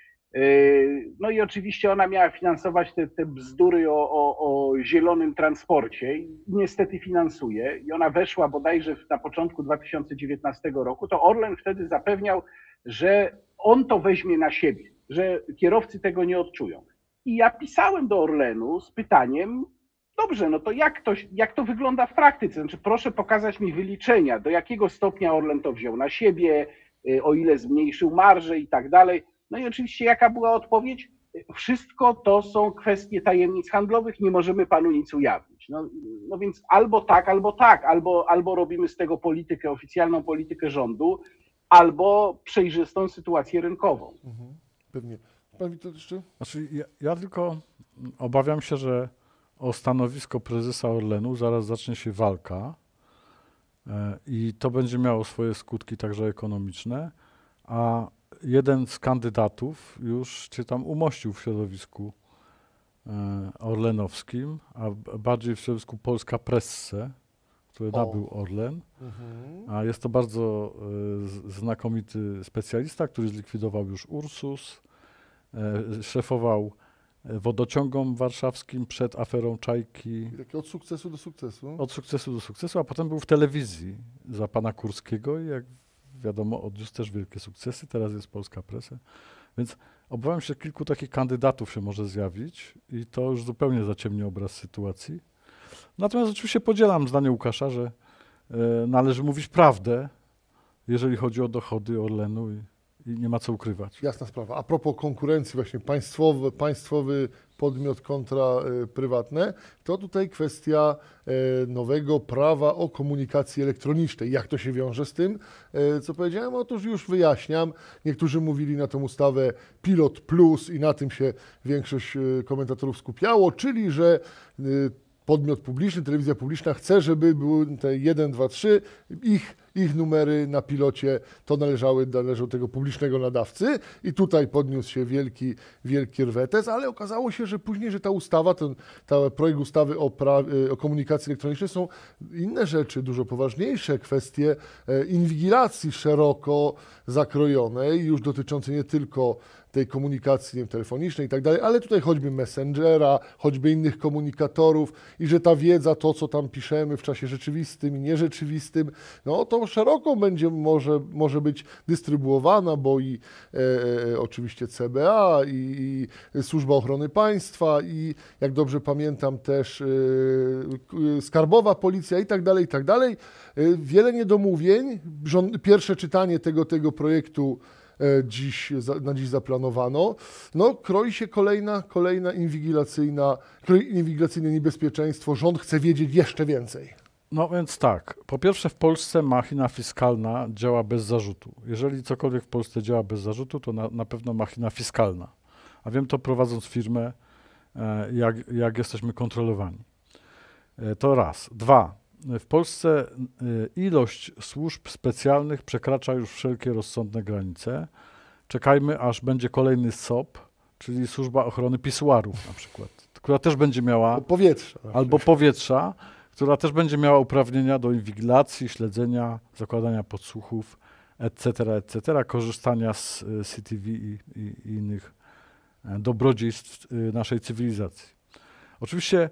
No i oczywiście ona miała finansować te bzdury o zielonym transporcie i niestety finansuje. I ona weszła bodajże na początku 2019 roku. To Orlen wtedy zapewniał, że on to weźmie na siebie, że kierowcy tego nie odczują. I ja pisałem do Orlenu z pytaniem, dobrze, no to jak to wygląda w praktyce? Znaczy, proszę pokazać mi wyliczenia, do jakiego stopnia Orlen to wziął na siebie, o ile zmniejszył marżę i tak dalej. No i oczywiście jaka była odpowiedź? Wszystko to są kwestie tajemnic handlowych, nie możemy panu nic ujawnić. No więc albo tak, albo robimy z tego politykę, oficjalną politykę rządu, albo przejrzystą sytuację rynkową. Pewnie. Pan Witold jeszcze? Znaczy, ja tylko obawiam się, że o stanowisko prezesa Orlenu zaraz zacznie się walka i to będzie miało swoje skutki także ekonomiczne, a jeden z kandydatów już się tam umościł w środowisku orlenowskim, a bardziej w środowisku Polska Presse, który nabył Orlen. A jest to bardzo znakomity specjalista, który zlikwidował już Ursus, szefował wodociągom warszawskim przed aferą Czajki. Takie od sukcesu do sukcesu. Od sukcesu do sukcesu, a potem był w telewizji za pana Kurskiego i jak wiadomo, odniósł też wielkie sukcesy, teraz jest Polska Pressa. Więc obawiam się, że kilku takich kandydatów się może zjawić i to już zupełnie zaciemni obraz sytuacji. Natomiast oczywiście podzielam zdanie Łukasza, że należy mówić prawdę, jeżeli chodzi o dochody Orlenu i nie ma co ukrywać. Jasna sprawa. A propos konkurencji, właśnie państwowy podmiot kontra prywatne, to tutaj kwestia nowego prawa o komunikacji elektronicznej. Jak to się wiąże z tym, co powiedziałem? Otóż już wyjaśniam. Niektórzy mówili na tę ustawę Pilot Plus i na tym się większość komentatorów skupiało, czyli że podmiot publiczny, telewizja publiczna chce, żeby były te 1, 2, 3, ich numery na pilocie to należą tego publicznego nadawcy i tutaj podniósł się wielki rwetes, ale okazało się, że później, że ta ustawa, ten projekt ustawy o komunikacji elektronicznej są inne rzeczy, dużo poważniejsze, kwestie inwigilacji szeroko zakrojonej, już dotyczące nie tylko tej komunikacji telefonicznej i tak dalej, ale tutaj choćby Messengera, choćby innych komunikatorów i że ta wiedza, to co tam piszemy w czasie rzeczywistym i nierzeczywistym, no to szeroko może być dystrybuowana, bo i oczywiście CBA i Służba Ochrony Państwa i jak dobrze pamiętam też Skarbowa Policja i tak dalej. Wiele niedomówień. Pierwsze czytanie tego projektu na dziś zaplanowano. No, kroi się kolejna inwigilacyjne niebezpieczeństwo. Rząd chce wiedzieć jeszcze więcej. No więc tak, po pierwsze w Polsce machina fiskalna działa bez zarzutu. Jeżeli cokolwiek w Polsce działa bez zarzutu, to na pewno machina fiskalna. A wiem to prowadząc firmę, jak jesteśmy kontrolowani. To raz. Dwa. W Polsce ilość służb specjalnych przekracza już wszelkie rozsądne granice. Czekajmy, aż będzie kolejny SOP, czyli Służba Ochrony Pisuarów na przykład, która też będzie miała... powietrza, która też będzie miała uprawnienia do inwigilacji, śledzenia, zakładania podsłuchów, etc., korzystania z CTV i innych dobrodziejstw naszej cywilizacji. Oczywiście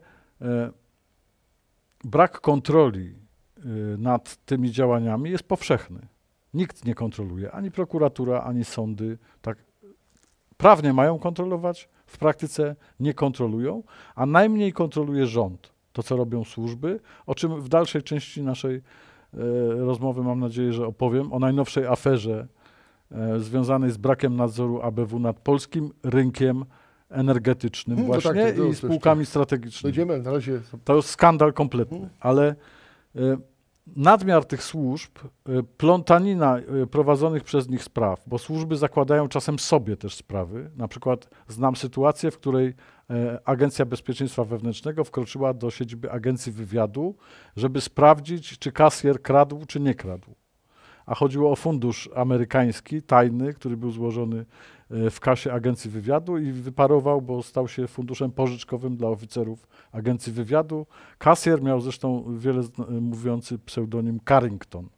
brak kontroli nad tymi działaniami jest powszechny. Nikt nie kontroluje, ani prokuratura, ani sądy. Tak prawnie mają kontrolować, w praktyce nie kontrolują, a najmniej kontroluje rząd. To, co robią służby, o czym w dalszej części naszej rozmowy mam nadzieję, że opowiem, o najnowszej aferze związanej z brakiem nadzoru ABW nad polskim rynkiem energetycznym właśnie i spółkami strategicznymi. Dojdziemy na razie. To jest skandal kompletny, ale nadmiar tych służb, plątanina prowadzonych przez nich spraw, bo służby zakładają czasem sobie też sprawy. Na przykład znam sytuację, w której Agencja Bezpieczeństwa Wewnętrznego wkroczyła do siedziby Agencji Wywiadu, żeby sprawdzić, czy kasjer kradł, czy nie kradł. A chodziło o fundusz amerykański, tajny, który był złożony w kasie Agencji Wywiadu i wyparował, bo stał się funduszem pożyczkowym dla oficerów Agencji Wywiadu. Kasjer miał zresztą wiele mówiący pseudonim Carrington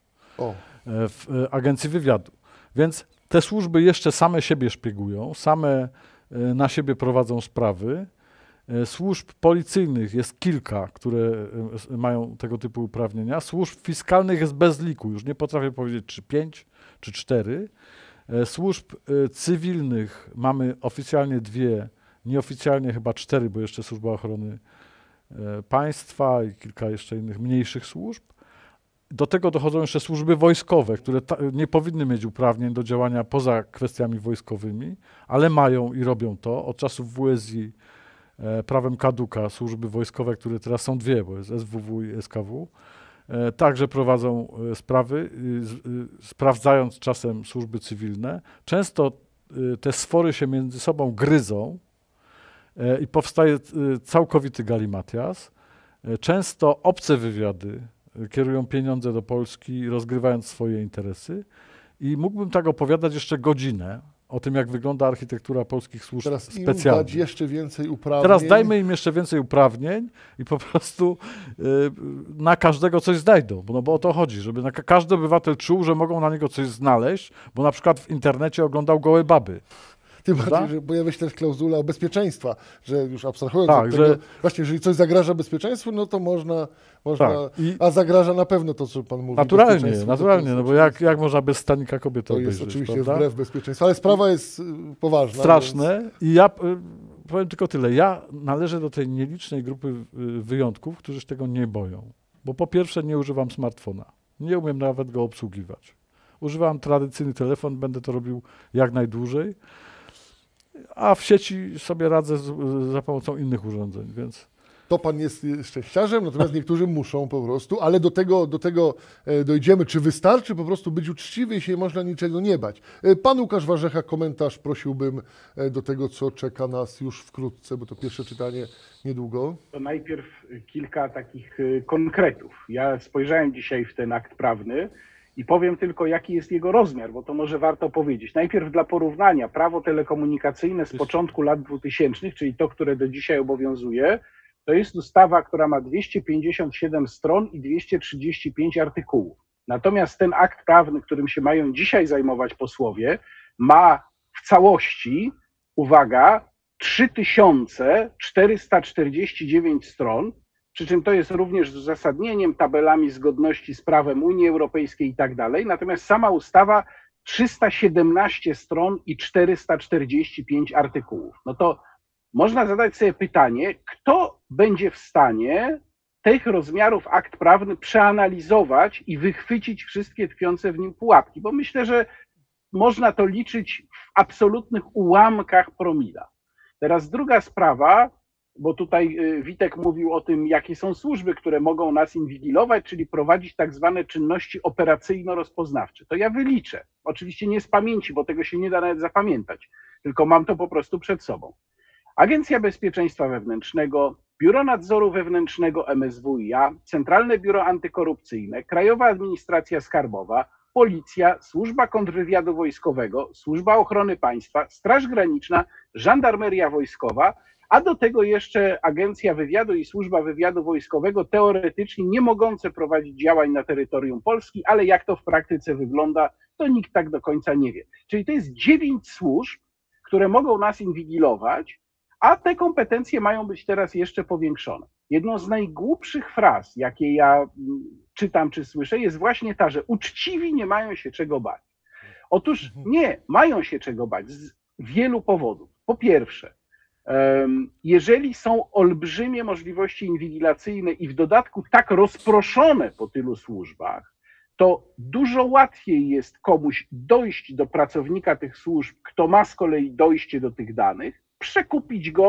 w Agencji Wywiadu. Więc te służby jeszcze same siebie szpiegują, same na siebie prowadzą sprawy. Służb policyjnych jest kilka, które mają tego typu uprawnienia. Służb fiskalnych jest bez liku, już nie potrafię powiedzieć, czy 5, czy 4. Służb cywilnych mamy oficjalnie 2, nieoficjalnie chyba 4, bo jeszcze Służba Ochrony Państwa i kilka jeszcze innych mniejszych służb. Do tego dochodzą jeszcze służby wojskowe, które nie powinny mieć uprawnień do działania poza kwestiami wojskowymi, ale mają i robią to. Od czasów WSI prawem kaduka służby wojskowe, które teraz są 2, bo jest SWW i SKW, także prowadzą sprawy, sprawdzając czasem służby cywilne. Często te sfory się między sobą gryzą i powstaje całkowity galimatias. Często obce wywiady kierują pieniądze do Polski, rozgrywając swoje interesy. I mógłbym tak opowiadać jeszcze godzinę o tym, jak wygląda architektura polskich służb specjalnych. Teraz im dać jeszcze więcej uprawnień. Teraz dajmy im jeszcze więcej uprawnień i po prostu na każdego coś znajdą, bo o to chodzi, żeby każdy obywatel czuł, że mogą na niego coś znaleźć, bo na przykład w internecie oglądał gołe baby. Tym bardziej, że pojawia się też klauzula bezpieczeństwa, że już abstrahując od tego, właśnie jeżeli coś zagraża bezpieczeństwu, no to można a zagraża na pewno to, co pan mówi. Naturalnie, no bo jak można bez stanika kobiety obejrzeć? To jest oczywiście wbrew bezpieczeństwu, ale sprawa jest poważna. Straszne więc... i ja powiem tylko tyle, ja należę do tej nielicznej grupy wyjątków, którzy się tego nie boją, bo po pierwsze nie używam smartfona, nie umiem nawet go obsługiwać. Używam tradycyjny telefon, będę to robił jak najdłużej, a w sieci sobie radzę za pomocą innych urządzeń, więc... To pan jest szczęściarzem, natomiast niektórzy muszą po prostu, ale do tego dojdziemy. Czy wystarczy po prostu być uczciwy i się można niczego nie bać? Pan Łukasz Warzecha, komentarz prosiłbym do tego, co czeka nas już wkrótce, bo to pierwsze czytanie niedługo. To najpierw kilka takich konkretów. Ja spojrzałem dzisiaj w ten akt prawny i powiem tylko, jaki jest jego rozmiar, bo to może warto powiedzieć. Najpierw dla porównania, prawo telekomunikacyjne z początku lat 2000, czyli to, które do dzisiaj obowiązuje, to jest ustawa, która ma 257 stron i 235 artykułów. Natomiast ten akt prawny, którym się mają dzisiaj zajmować posłowie, ma w całości, uwaga, 3449 stron, przy czym to jest również z uzasadnieniem, tabelami zgodności z prawem Unii Europejskiej i tak dalej. Natomiast sama ustawa 317 stron i 445 artykułów. No to można zadać sobie pytanie, kto będzie w stanie tych rozmiarów akt prawny przeanalizować i wychwycić wszystkie tkwiące w nim pułapki, bo myślę, że można to liczyć w absolutnych ułamkach promila. Teraz druga sprawa, bo tutaj Witek mówił o tym, jakie są służby, które mogą nas inwigilować, czyli prowadzić tak zwane czynności operacyjno-rozpoznawcze. To ja wyliczę, oczywiście nie z pamięci, bo tego się nie da nawet zapamiętać, tylko mam to po prostu przed sobą. Agencja Bezpieczeństwa Wewnętrznego, Biuro Nadzoru Wewnętrznego MSWiA, Centralne Biuro Antykorupcyjne, Krajowa Administracja Skarbowa, Policja, Służba Kontrwywiadu Wojskowego, Służba Ochrony Państwa, Straż Graniczna, Żandarmeria Wojskowa, a do tego jeszcze Agencja Wywiadu i Służba Wywiadu Wojskowego, teoretycznie nie mogące prowadzić działań na terytorium Polski, ale jak to w praktyce wygląda, to nikt tak do końca nie wie. Czyli to jest 9 służb, które mogą nas inwigilować, a te kompetencje mają być teraz jeszcze powiększone. Jedną z najgłupszych fraz, jakie ja czytam czy słyszę, jest właśnie ta, że uczciwi nie mają się czego bać. Otóż nie, mają się czego bać z wielu powodów. Po pierwsze, jeżeli są olbrzymie możliwości inwigilacyjne i w dodatku tak rozproszone po tylu służbach, to dużo łatwiej jest komuś dojść do pracownika tych służb, kto ma z kolei dojście do tych danych, przekupić go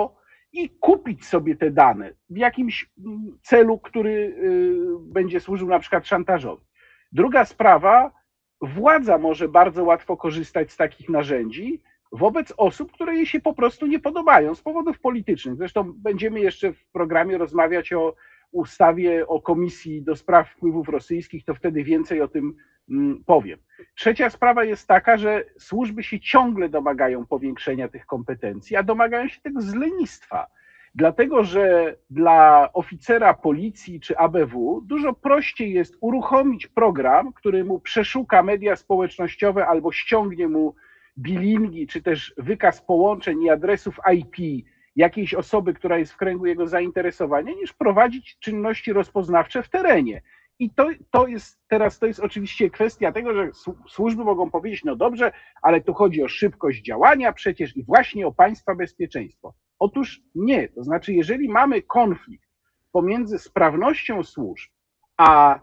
i kupić sobie te dane w jakimś celu, który będzie służył na przykład szantażowi. Druga sprawa, władza może bardzo łatwo korzystać z takich narzędzi wobec osób, które jej się po prostu nie podobają z powodów politycznych. Zresztą będziemy jeszcze w programie rozmawiać o ustawie o Komisji do Spraw Wpływów Rosyjskich, to wtedy więcej o tym powiem. Trzecia sprawa jest taka, że służby się ciągle domagają powiększenia tych kompetencji, a domagają się tego z lenistwa. Dlatego, że dla oficera policji czy ABW dużo prościej jest uruchomić program, który mu przeszuka media społecznościowe albo ściągnie mu bilingi, czy też wykaz połączeń i adresów IP jakiejś osoby, która jest w kręgu jego zainteresowania, niż prowadzić czynności rozpoznawcze w terenie. I to jest oczywiście kwestia tego, że służby mogą powiedzieć, no dobrze, ale tu chodzi o szybkość działania przecież i właśnie o państwa bezpieczeństwo. Otóż nie, to znaczy jeżeli mamy konflikt pomiędzy sprawnością służb a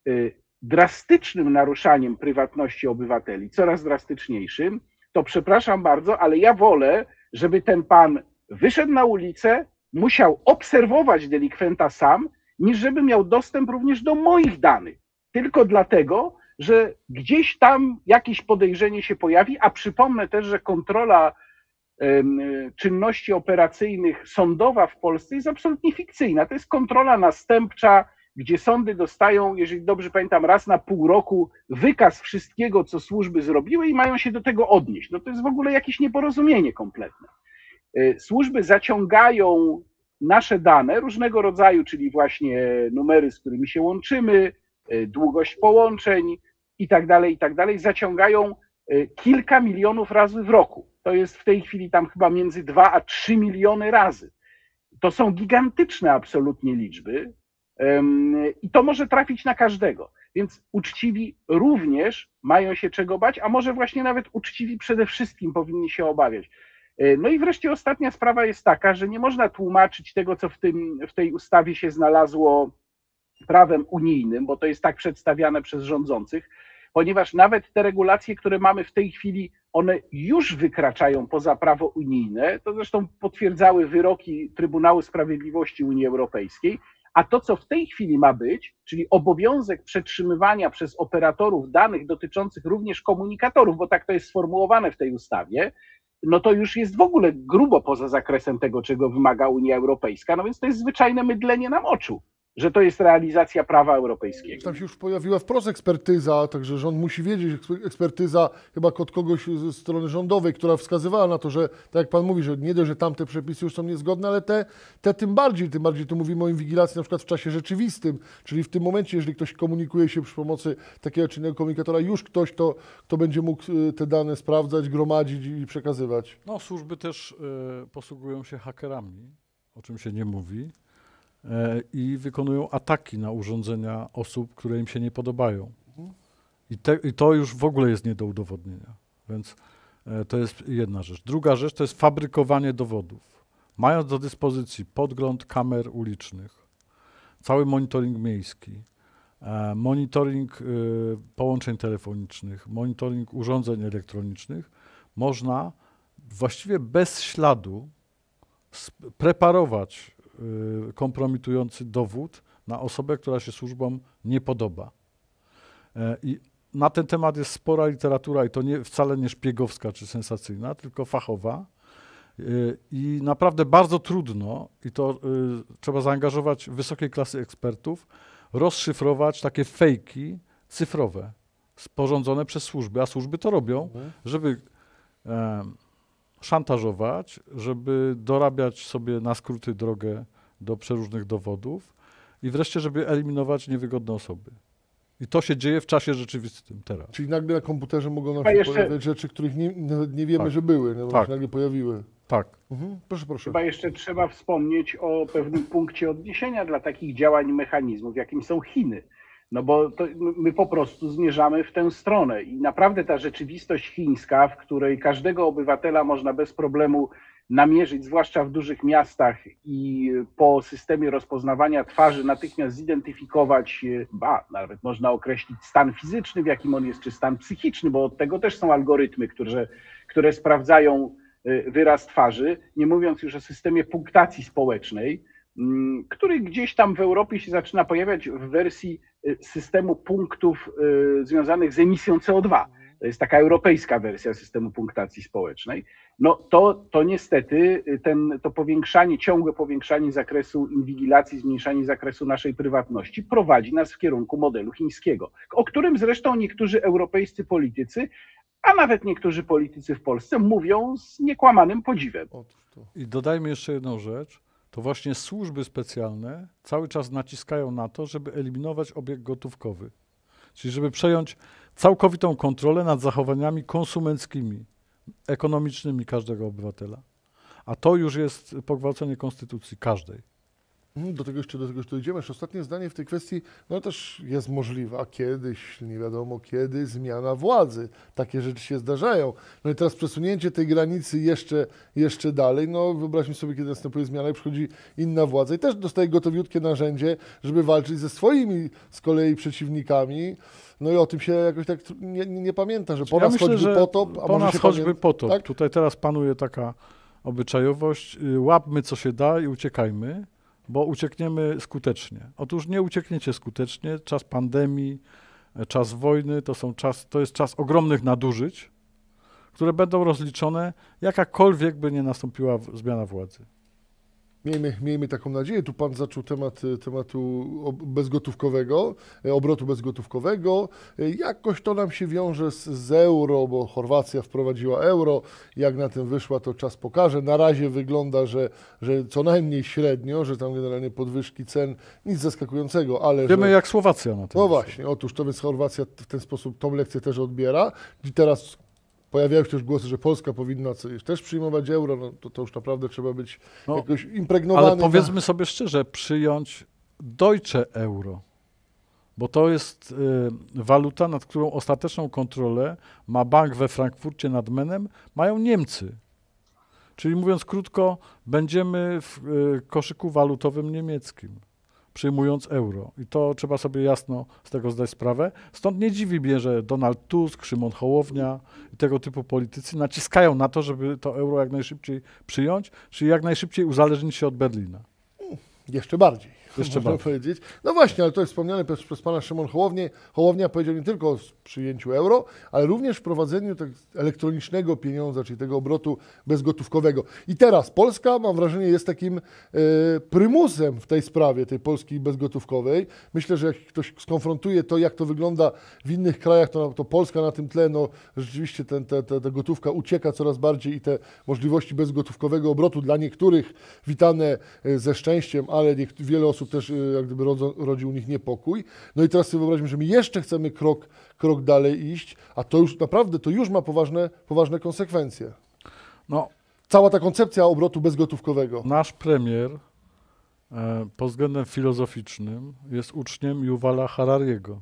drastycznym naruszaniem prywatności obywateli, coraz drastyczniejszym, to przepraszam bardzo, ale ja wolę, żeby ten pan wyszedł na ulicę, musiał obserwować delikwenta sam, niż żeby miał dostęp również do moich danych. Tylko dlatego, że gdzieś tam jakieś podejrzenie się pojawi, a przypomnę też, że kontrola czynności operacyjnych sądowa w Polsce jest absolutnie fikcyjna. To jest kontrola następcza, gdzie sądy dostają, jeżeli dobrze pamiętam, raz na pół roku wykaz wszystkiego, co służby zrobiły i mają się do tego odnieść. No to jest w ogóle jakieś nieporozumienie kompletne. Służby zaciągają nasze dane różnego rodzaju, czyli właśnie numery, z którymi się łączymy, długość połączeń i tak dalej, zaciągają kilka milionów razy w roku. To jest w tej chwili tam chyba między 2 a 3 miliony razy. To są gigantyczne absolutnie liczby i to może trafić na każdego. Więc uczciwi również mają się czego bać, a może właśnie nawet uczciwi przede wszystkim powinni się obawiać. No i wreszcie ostatnia sprawa jest taka, że nie można tłumaczyć tego, co w tej ustawie się znalazło prawem unijnym, bo to jest tak przedstawiane przez rządzących, ponieważ nawet te regulacje, które mamy w tej chwili, one już wykraczają poza prawo unijne, to zresztą potwierdzały wyroki Trybunału Sprawiedliwości Unii Europejskiej, a to, co w tej chwili ma być, czyli obowiązek przetrzymywania przez operatorów danych dotyczących również komunikatorów, bo tak to jest sformułowane w tej ustawie, no to już jest w ogóle grubo poza zakresem tego, czego wymaga Unia Europejska, no więc to jest zwyczajne mydlenie nam oczu, że to jest realizacja prawa europejskiego. Tam się już pojawiła wprost ekspertyza, także rząd musi wiedzieć, ekspertyza chyba od kogoś ze strony rządowej, która wskazywała na to, że tak jak pan mówi, że nie dość, że tamte przepisy już są niezgodne, ale te tym bardziej tu mówimy o inwigilacji na przykład w czasie rzeczywistym, czyli w tym momencie, jeżeli ktoś komunikuje się przy pomocy takiego czy innego komunikatora, już ktoś, kto będzie mógł te dane sprawdzać, gromadzić i przekazywać. No, służby też posługują się hakerami, o czym się nie mówi, i wykonują ataki na urządzenia osób, które im się nie podobają. I to już w ogóle jest nie do udowodnienia. Więc to jest jedna rzecz. Druga rzecz to jest fabrykowanie dowodów. Mając do dyspozycji podgląd kamer ulicznych, cały monitoring miejski, monitoring połączeń telefonicznych, monitoring urządzeń elektronicznych, można właściwie bez śladu preparować kompromitujący dowód na osobę, która się służbom nie podoba. I na ten temat jest spora literatura i to wcale nie szpiegowska czy sensacyjna, tylko fachowa. I naprawdę bardzo trudno, i to trzeba zaangażować wysokiej klasy ekspertów, rozszyfrować takie fejki cyfrowe sporządzone przez służby, a służby to robią, żeby szantażować, żeby dorabiać sobie na skróty drogę do przeróżnych dowodów i wreszcie, żeby eliminować niewygodne osoby. I to się dzieje w czasie rzeczywistym teraz. Czyli nagle na komputerze mogą nam się pojawiać rzeczy, których nie wiemy, że były, no, bo się nagle pojawiły. Tak. Proszę. Chyba jeszcze trzeba wspomnieć o pewnym punkcie odniesienia dla takich działań i mechanizmów, jakim są Chiny. No bo my po prostu zmierzamy w tę stronę i naprawdę ta rzeczywistość chińska, w której każdego obywatela można bez problemu namierzyć, zwłaszcza w dużych miastach i po systemie rozpoznawania twarzy natychmiast zidentyfikować, nawet można określić stan fizyczny, w jakim on jest, czy stan psychiczny, bo od tego też są algorytmy, które sprawdzają wyraz twarzy, nie mówiąc już o systemie punktacji społecznej, który gdzieś tam w Europie się zaczyna pojawiać w wersji systemu punktów związanych z emisją CO2. To jest taka europejska wersja systemu punktacji społecznej. No to niestety to powiększanie, ciągłe powiększanie zakresu inwigilacji, zmniejszanie zakresu naszej prywatności prowadzi nas w kierunku modelu chińskiego, o którym zresztą niektórzy europejscy politycy, a nawet niektórzy politycy w Polsce mówią z niekłamanym podziwem. I dodajmy jeszcze jedną rzecz. To właśnie służby specjalne cały czas naciskają na to, żeby eliminować obieg gotówkowy. Czyli żeby przejąć całkowitą kontrolę nad zachowaniami konsumenckimi, ekonomicznymi każdego obywatela. A to już jest pogwałcenie konstytucji każdej. Do tego jeszcze dojdziemy. Jeszcze ostatnie zdanie w tej kwestii, no też jest możliwa kiedyś, nie wiadomo kiedy, zmiana władzy. Takie rzeczy się zdarzają. No i teraz przesunięcie tej granicy jeszcze dalej, no wyobraźmy sobie, kiedy następuje zmiana i przychodzi inna władza i też dostaje gotowiutkie narzędzie, żeby walczyć ze swoimi z kolei przeciwnikami. No i o tym się jakoś tak nie pamięta, że po nas choćby potop, a po nas choćby potop. Tak? Tutaj teraz panuje taka obyczajowość, łapmy co się da i uciekajmy, bo uciekniemy skutecznie. Otóż nie uciekniecie skutecznie. Czas pandemii, czas wojny to jest czas ogromnych nadużyć, które będą rozliczone, jakakolwiek by nie nastąpiła zmiana władzy. Miejmy taką nadzieję. Tu pan zaczął tematu bezgotówkowego, obrotu bezgotówkowego. Jakoś to nam się wiąże z euro, bo Chorwacja wprowadziła euro. Jak na tym wyszła, to czas pokaże. Na razie wygląda, że co najmniej średnio, że tam generalnie podwyżki cen, nic zaskakującego, ale... Wiemy, jak Słowacja na tym. No właśnie, otóż to więc Chorwacja w ten sposób tą lekcję też odbiera. I teraz pojawiają się też głosy, że Polska powinna też przyjmować euro, no to już naprawdę trzeba być jakoś impregnowanym. Ale powiedzmy sobie szczerze, przyjąć Deutsche Euro, bo to jest waluta, nad którą ostateczną kontrolę ma bank we Frankfurcie nad Menem, mają Niemcy. Czyli mówiąc krótko, będziemy w koszyku walutowym niemieckim, przyjmując euro. I to trzeba sobie jasno z tego zdać sprawę. Stąd nie dziwi mnie, że Donald Tusk, Szymon Hołownia i tego typu politycy naciskają na to, żeby to euro jak najszybciej przyjąć, czyli jak najszybciej uzależnić się od Berlina. Jeszcze bardziej. Można powiedzieć. No właśnie, ale to jest wspomniane przez pana Szymon Hołownia powiedział nie tylko o przyjęciu euro, ale również wprowadzeniu tak elektronicznego pieniądza, czyli tego obrotu bezgotówkowego. I teraz Polska, mam wrażenie, jest takim prymusem w tej sprawie, tej Polski bezgotówkowej. Myślę, że jak ktoś skonfrontuje to, jak to wygląda w innych krajach, to Polska na tym tle, no rzeczywiście ta gotówka ucieka coraz bardziej i te możliwości bezgotówkowego obrotu dla niektórych witane ze szczęściem, ale wiele osób też jak gdyby rodzi u nich niepokój. No i teraz sobie wyobraźmy, że my jeszcze chcemy krok dalej iść, a to już naprawdę, to już ma poważne konsekwencje. No, cała ta koncepcja obrotu bezgotówkowego. Nasz premier pod względem filozoficznym jest uczniem Yuvala Harariego.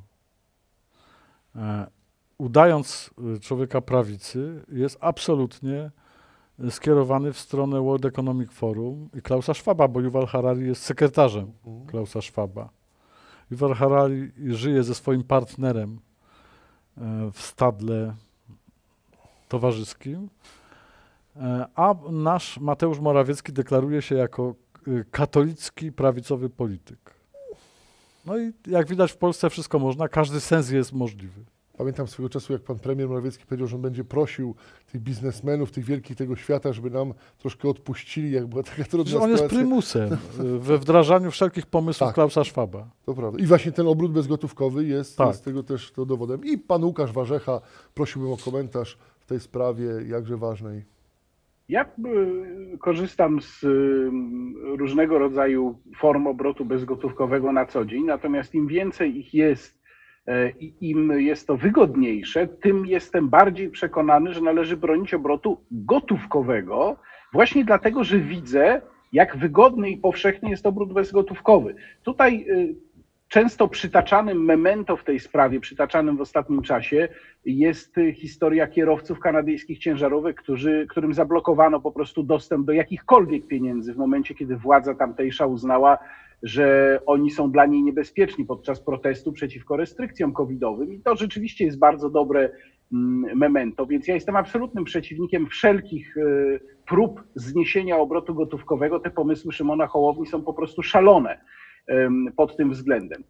Udając człowieka prawicy, jest absolutnie skierowany w stronę World Economic Forum i Klausa Schwaba, bo Yuval Harari jest sekretarzem Klausa Schwaba. Yuval Harari żyje ze swoim partnerem w stadle towarzyskim, a nasz Mateusz Morawiecki deklaruje się jako katolicki, prawicowy polityk. No i jak widać w Polsce wszystko można, każdy sens jest możliwy. Pamiętam swego czasu, jak pan premier Morawiecki powiedział, że on będzie prosił tych biznesmenów, tych wielkich tego świata, żeby nam troszkę odpuścili, jak była taka trudna sytuacja. On jest prymusem we wdrażaniu wszelkich pomysłów Klausa Schwaba. To prawda. I właśnie ten obrót bezgotówkowy jest tego też dowodem. I pan Łukasz Warzecha, prosiłbym o komentarz w tej sprawie, jakże ważnej. Ja korzystam z różnego rodzaju form obrotu bezgotówkowego na co dzień, natomiast im więcej ich jest i im jest to wygodniejsze, tym jestem bardziej przekonany, że należy bronić obrotu gotówkowego, właśnie dlatego, że widzę, jak wygodny i powszechny jest obrót bezgotówkowy. Tutaj często przytaczanym memento w tej sprawie, przytaczanym w ostatnim czasie, jest historia kierowców kanadyjskich ciężarówek, którym zablokowano po prostu dostęp do jakichkolwiek pieniędzy w momencie, kiedy władza tamtejsza uznała, że oni są dla niej niebezpieczni podczas protestu przeciwko restrykcjom covidowym. I to rzeczywiście jest bardzo dobre memento, więc ja jestem absolutnym przeciwnikiem wszelkich prób zniesienia obrotu gotówkowego. Te pomysły Szymona Hołowni są po prostu szalone pod tym względem.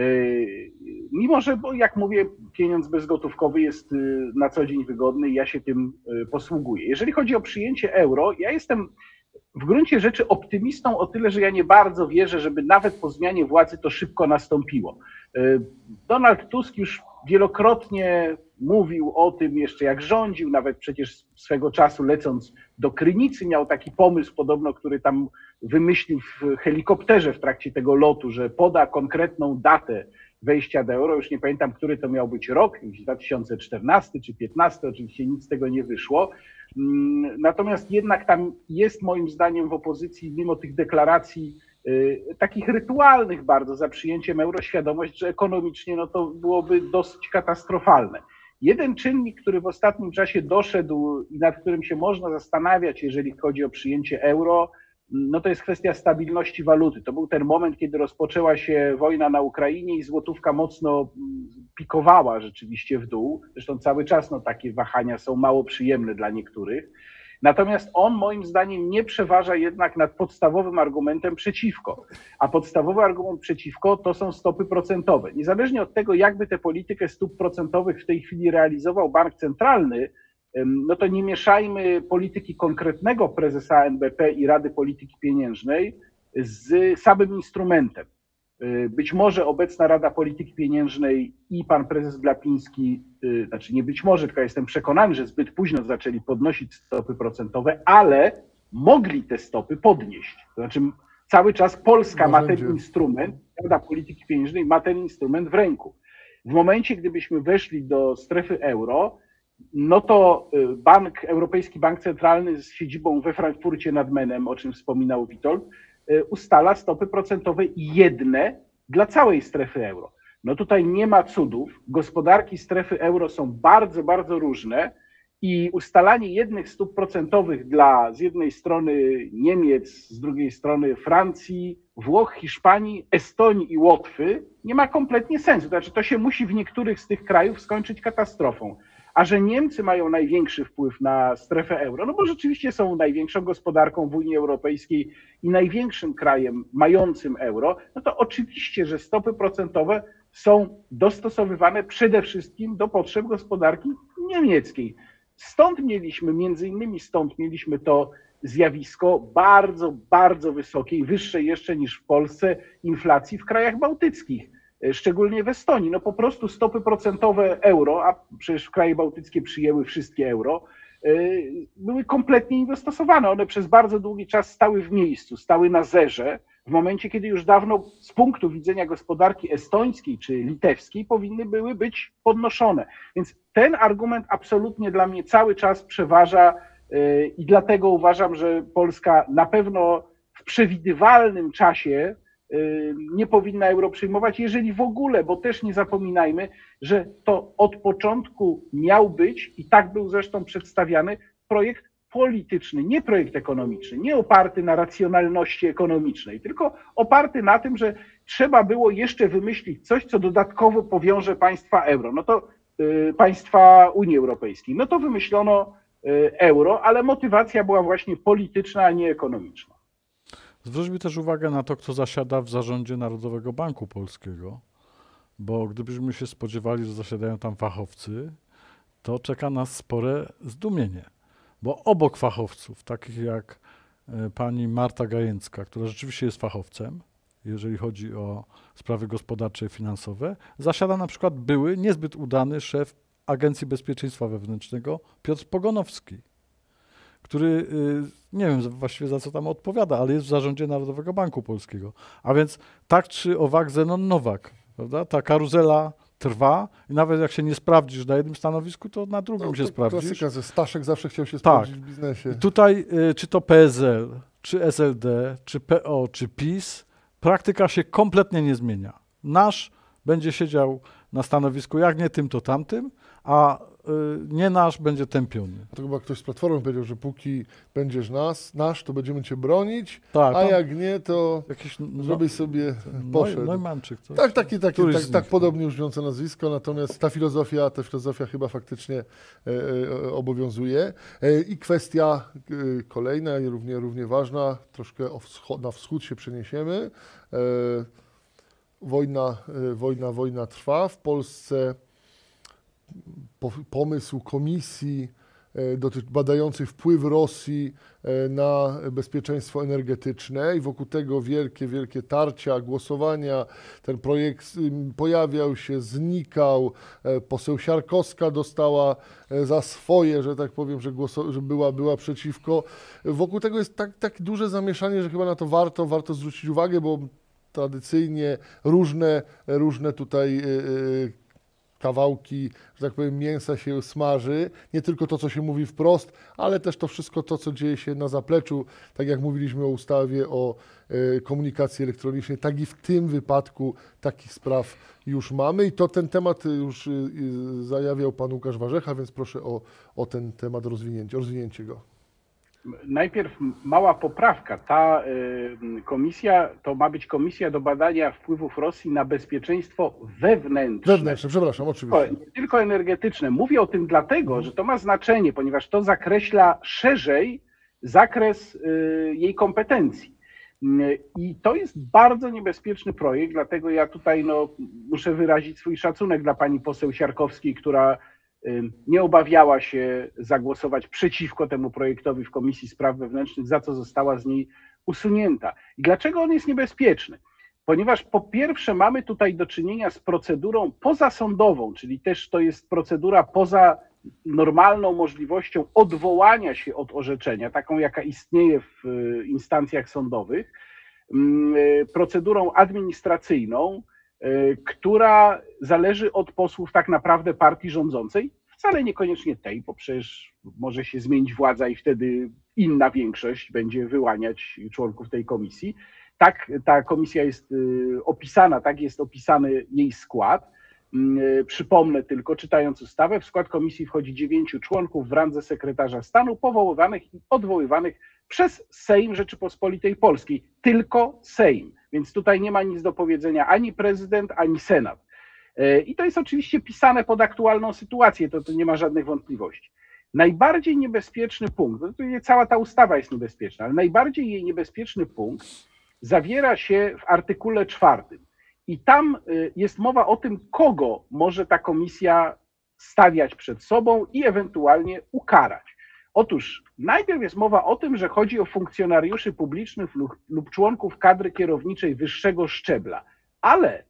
Mimo że, bo jak mówię, pieniądz bezgotówkowy jest na co dzień wygodny i ja się tym posługuję. Jeżeli chodzi o przyjęcie euro, ja jestem w gruncie rzeczy optymistą o tyle, że ja nie bardzo wierzę, żeby nawet po zmianie władzy to szybko nastąpiło. Donald Tusk już wielokrotnie mówił o tym jeszcze jak rządził, nawet przecież swego czasu lecąc do Krynicy miał taki pomysł podobno, który tam wymyślił w helikopterze w trakcie tego lotu, że poda konkretną datę wejścia do euro. Już nie pamiętam, który to miał być rok, 2014 czy 2015, oczywiście nic z tego nie wyszło. Natomiast jednak tam jest moim zdaniem w opozycji, mimo tych deklaracji takich rytualnych bardzo za przyjęciem euro, świadomość, że ekonomicznie no to byłoby dosyć katastrofalne. Jeden czynnik, który w ostatnim czasie doszedł i nad którym się można zastanawiać, jeżeli chodzi o przyjęcie euro, no to jest kwestia stabilności waluty. To był ten moment, kiedy rozpoczęła się wojna na Ukrainie i złotówka mocno pikowała rzeczywiście w dół. Zresztą cały czas no, takie wahania są mało przyjemne dla niektórych. Natomiast on moim zdaniem nie przeważa jednak nad podstawowym argumentem przeciwko. A podstawowy argument przeciwko to są stopy procentowe. Niezależnie od tego, jakby tę politykę stóp procentowych w tej chwili realizował bank centralny, no to nie mieszajmy polityki konkretnego prezesa NBP i Rady Polityki Pieniężnej z samym instrumentem. Być może obecna Rada Polityki Pieniężnej i pan prezes Glapiński, znaczy nie być może, tylko jestem przekonany, że zbyt późno zaczęli podnosić stopy procentowe, ale mogli te stopy podnieść. To znaczy cały czas Polska ma ten instrument, Rada Polityki Pieniężnej ma ten instrument w ręku. W momencie, gdybyśmy weszli do strefy euro, no to Europejski Bank Centralny z siedzibą we Frankfurcie nad Menem, o czym wspominał Witold, ustala stopy procentowe jedne dla całej strefy euro. No tutaj nie ma cudów. Gospodarki strefy euro są bardzo, bardzo różne i ustalanie jednych stóp procentowych dla z jednej strony Niemiec, z drugiej strony Francji, Włoch, Hiszpanii, Estonii i Łotwy nie ma kompletnie sensu. Znaczy to się musi w niektórych z tych krajów skończyć katastrofą. A że Niemcy mają największy wpływ na strefę euro, no bo rzeczywiście są największą gospodarką w Unii Europejskiej i największym krajem mającym euro, no to oczywiście, że stopy procentowe są dostosowywane przede wszystkim do potrzeb gospodarki niemieckiej. Między innymi stąd mieliśmy to zjawisko bardzo, bardzo wysokiej, wyższej jeszcze niż w Polsce inflacji w krajach bałtyckich. Szczególnie w Estonii. No po prostu stopy procentowe euro, a przecież kraje bałtyckie przyjęły wszystkie euro, były kompletnie niedostosowane. One przez bardzo długi czas stały w miejscu, stały na zerze, w momencie, kiedy już dawno z punktu widzenia gospodarki estońskiej czy litewskiej powinny były być podnoszone. Więc ten argument absolutnie dla mnie cały czas przeważa i dlatego uważam, że Polska na pewno w przewidywalnym czasie nie powinna euro przyjmować, jeżeli w ogóle, bo też nie zapominajmy, że to od początku miał być i tak był zresztą przedstawiany projekt polityczny, nie projekt ekonomiczny, nie oparty na racjonalności ekonomicznej, tylko oparty na tym, że trzeba było jeszcze wymyślić coś, co dodatkowo powiąże państwa euro, no to państwa Unii Europejskiej. No to wymyślono euro, ale motywacja była właśnie polityczna, a nie ekonomiczna. Zwróćmy też uwagę na to, kto zasiada w zarządzie Narodowego Banku Polskiego, bo gdybyśmy się spodziewali, że zasiadają tam fachowcy, to czeka nas spore zdumienie, bo obok fachowców, takich jak pani Marta Gajęcka, która rzeczywiście jest fachowcem, jeżeli chodzi o sprawy gospodarcze i finansowe, zasiada na przykład były, niezbyt udany szef Agencji Bezpieczeństwa Wewnętrznego Piotr Pogonowski, który nie wiem właściwie za co tam odpowiada, ale jest w zarządzie Narodowego Banku Polskiego. A więc tak czy owak Zenon Nowak, prawda? Ta karuzela trwa i nawet jak się nie sprawdzisz na jednym stanowisku, to na drugim się sprawdzisz. Klasyka, że Staszek zawsze chciał się sprawdzić w biznesie. Tutaj czy to PSL, czy SLD, czy PO, czy PiS, praktyka się kompletnie nie zmienia. Nasz będzie siedział na stanowisku jak nie tym, to tamtym, a nie nasz, będzie tępiony. To chyba ktoś z Platformy powiedział, że póki będziesz nasz, to będziemy cię bronić, tak, a jak nie, to jakiś, żebyś sobie poszedł. Neumanczyk. Tak podobnie brzmiące nazwisko, natomiast ta filozofia chyba faktycznie obowiązuje. I kwestia kolejna i równie ważna, troszkę na wschód się przeniesiemy. Wojna trwa. W Polsce pomysł komisji badającej wpływ Rosji na bezpieczeństwo energetyczne i wokół tego wielkie tarcia, głosowania. Ten projekt pojawiał się, znikał. Poseł Siarkowska dostała za swoje, że tak powiem, że była przeciwko. Wokół tego jest tak duże zamieszanie, że chyba na to warto zwrócić uwagę, bo tradycyjnie różne tutaj kawałki, że tak powiem, mięsa się smaży. Nie tylko to, co się mówi wprost, ale też to wszystko to, co dzieje się na zapleczu. Tak jak mówiliśmy o ustawie o komunikacji elektronicznej, tak i w tym wypadku takich spraw już mamy. I ten temat już zajawiał pan Łukasz Warzecha, więc proszę o ten temat rozwinięcie go. Najpierw mała poprawka. Ta komisja to ma być komisja do badania wpływów Rosji na bezpieczeństwo wewnętrzne. Wewnętrzne, przepraszam, oczywiście. Nie tylko energetyczne. Mówię o tym dlatego, że to ma znaczenie, ponieważ to zakreśla szerzej zakres jej kompetencji. I to jest bardzo niebezpieczny projekt, dlatego ja tutaj muszę wyrazić swój szacunek dla pani poseł Siarkowskiej, która nie obawiała się zagłosować przeciwko temu projektowi w Komisji Spraw Wewnętrznych, za co została z niej usunięta. I dlaczego on jest niebezpieczny? Ponieważ po pierwsze mamy tutaj do czynienia z procedurą pozasądową, czyli też to jest procedura poza normalną możliwością odwołania się od orzeczenia, taką jaka istnieje w instancjach sądowych, procedurą administracyjną, która zależy od posłów tak naprawdę partii rządzącej, wcale niekoniecznie tej, bo przecież może się zmienić władza i wtedy inna większość będzie wyłaniać członków tej komisji. Tak ta komisja jest opisana, tak jest opisany jej skład. Przypomnę tylko, czytając ustawę, w skład komisji wchodzi 9 członków w randze sekretarza stanu, powoływanych i odwoływanych przez Sejm Rzeczypospolitej Polskiej. Tylko Sejm. Więc tutaj nie ma nic do powiedzenia ani prezydent, ani Senat. I to jest oczywiście pisane pod aktualną sytuację, to nie ma żadnych wątpliwości. Najbardziej niebezpieczny punkt, cała ta ustawa jest niebezpieczna, ale najbardziej jej niebezpieczny punkt zawiera się w artykule 4. I tam jest mowa o tym, kogo może ta komisja stawiać przed sobą i ewentualnie ukarać. Otóż najpierw jest mowa o tym, że chodzi o funkcjonariuszy publicznych lub członków kadry kierowniczej wyższego szczebla, ale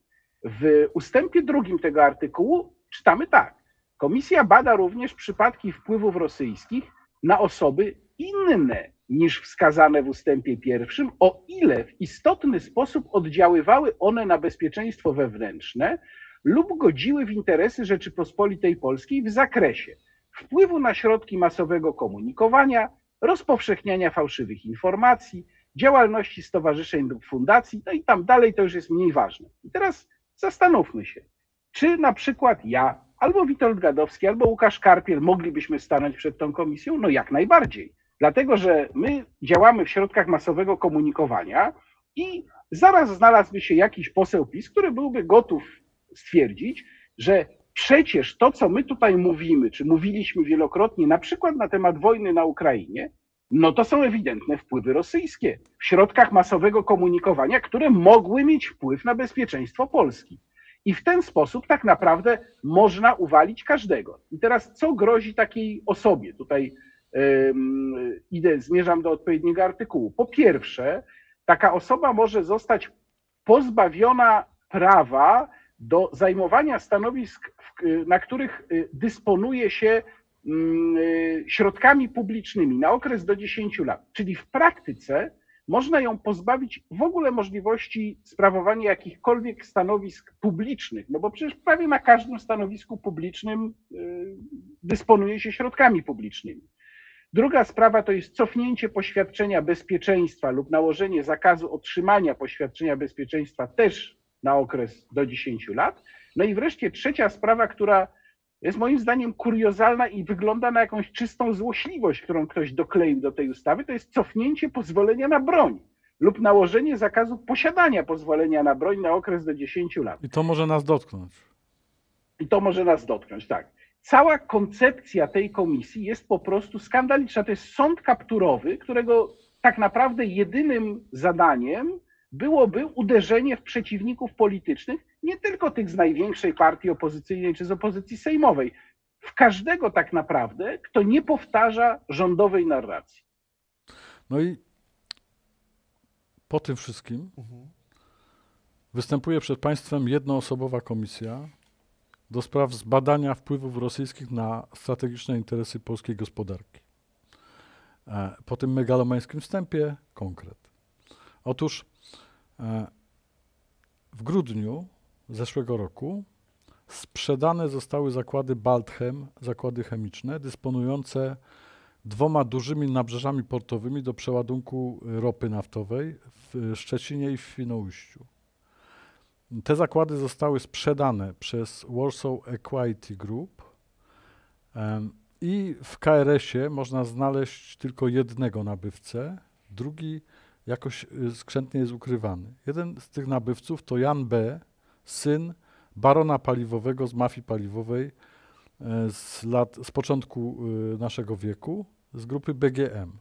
w ustępie 2 tego artykułu czytamy tak. Komisja bada również przypadki wpływów rosyjskich na osoby inne niż wskazane w ustępie 1, o ile w istotny sposób oddziaływały one na bezpieczeństwo wewnętrzne lub godziły w interesy Rzeczypospolitej Polskiej w zakresie wpływu na środki masowego komunikowania, rozpowszechniania fałszywych informacji, działalności stowarzyszeń lub fundacji, no i tam dalej to już jest mniej ważne. I teraz zastanówmy się, czy na przykład ja, albo Witold Gadowski, albo Łukasz Karpiel moglibyśmy stanąć przed tą komisją? No jak najbardziej. Dlatego, że my działamy w środkach masowego komunikowania i zaraz znalazłby się jakiś poseł PiS, który byłby gotów stwierdzić, że przecież to, co my tutaj mówimy, czy mówiliśmy wielokrotnie, na przykład na temat wojny na Ukrainie, no to są ewidentne wpływy rosyjskie w środkach masowego komunikowania, które mogły mieć wpływ na bezpieczeństwo Polski. I w ten sposób tak naprawdę można uwalić każdego. I teraz co grozi takiej osobie? Tutaj zmierzam do odpowiedniego artykułu. Po pierwsze, taka osoba może zostać pozbawiona prawa do zajmowania stanowisk, na których dysponuje się środkami publicznymi na okres do 10 lat. Czyli w praktyce można ją pozbawić w ogóle możliwości sprawowania jakichkolwiek stanowisk publicznych, no bo przecież prawie na każdym stanowisku publicznym dysponuje się środkami publicznymi. Druga sprawa to jest cofnięcie poświadczenia bezpieczeństwa lub nałożenie zakazu otrzymania poświadczenia bezpieczeństwa też na okres do 10 lat. No i wreszcie trzecia sprawa, która jest moim zdaniem kuriozalna i wygląda na jakąś czystą złośliwość, którą ktoś dokleił do tej ustawy. To jest cofnięcie pozwolenia na broń lub nałożenie zakazu posiadania pozwolenia na broń na okres do 10 lat. I to może nas dotknąć. I to może nas dotknąć, tak. Cała koncepcja tej komisji jest po prostu skandaliczna. To jest sąd kapturowy, którego tak naprawdę jedynym zadaniem byłoby uderzenie w przeciwników politycznych, nie tylko tych z największej partii opozycyjnej czy z opozycji sejmowej, w każdego tak naprawdę, kto nie powtarza rządowej narracji. No i po tym wszystkim występuje przed państwem jednoosobowa komisja do spraw zbadania wpływów rosyjskich na strategiczne interesy polskiej gospodarki. Po tym megalomańskim wstępie konkret. Otóż w grudniu zeszłego roku sprzedane zostały zakłady Baltchem, zakłady chemiczne, dysponujące 2 dużymi nabrzeżami portowymi do przeładunku ropy naftowej w Szczecinie i w Świnoujściu. Te zakłady zostały sprzedane przez Warsaw Equity Group i w KRS-ie można znaleźć tylko jednego nabywcę, drugi jakoś skrzętnie jest ukrywany. Jeden z tych nabywców to Jan B., syn barona paliwowego z mafii paliwowej z początku naszego wieku, z grupy BGM.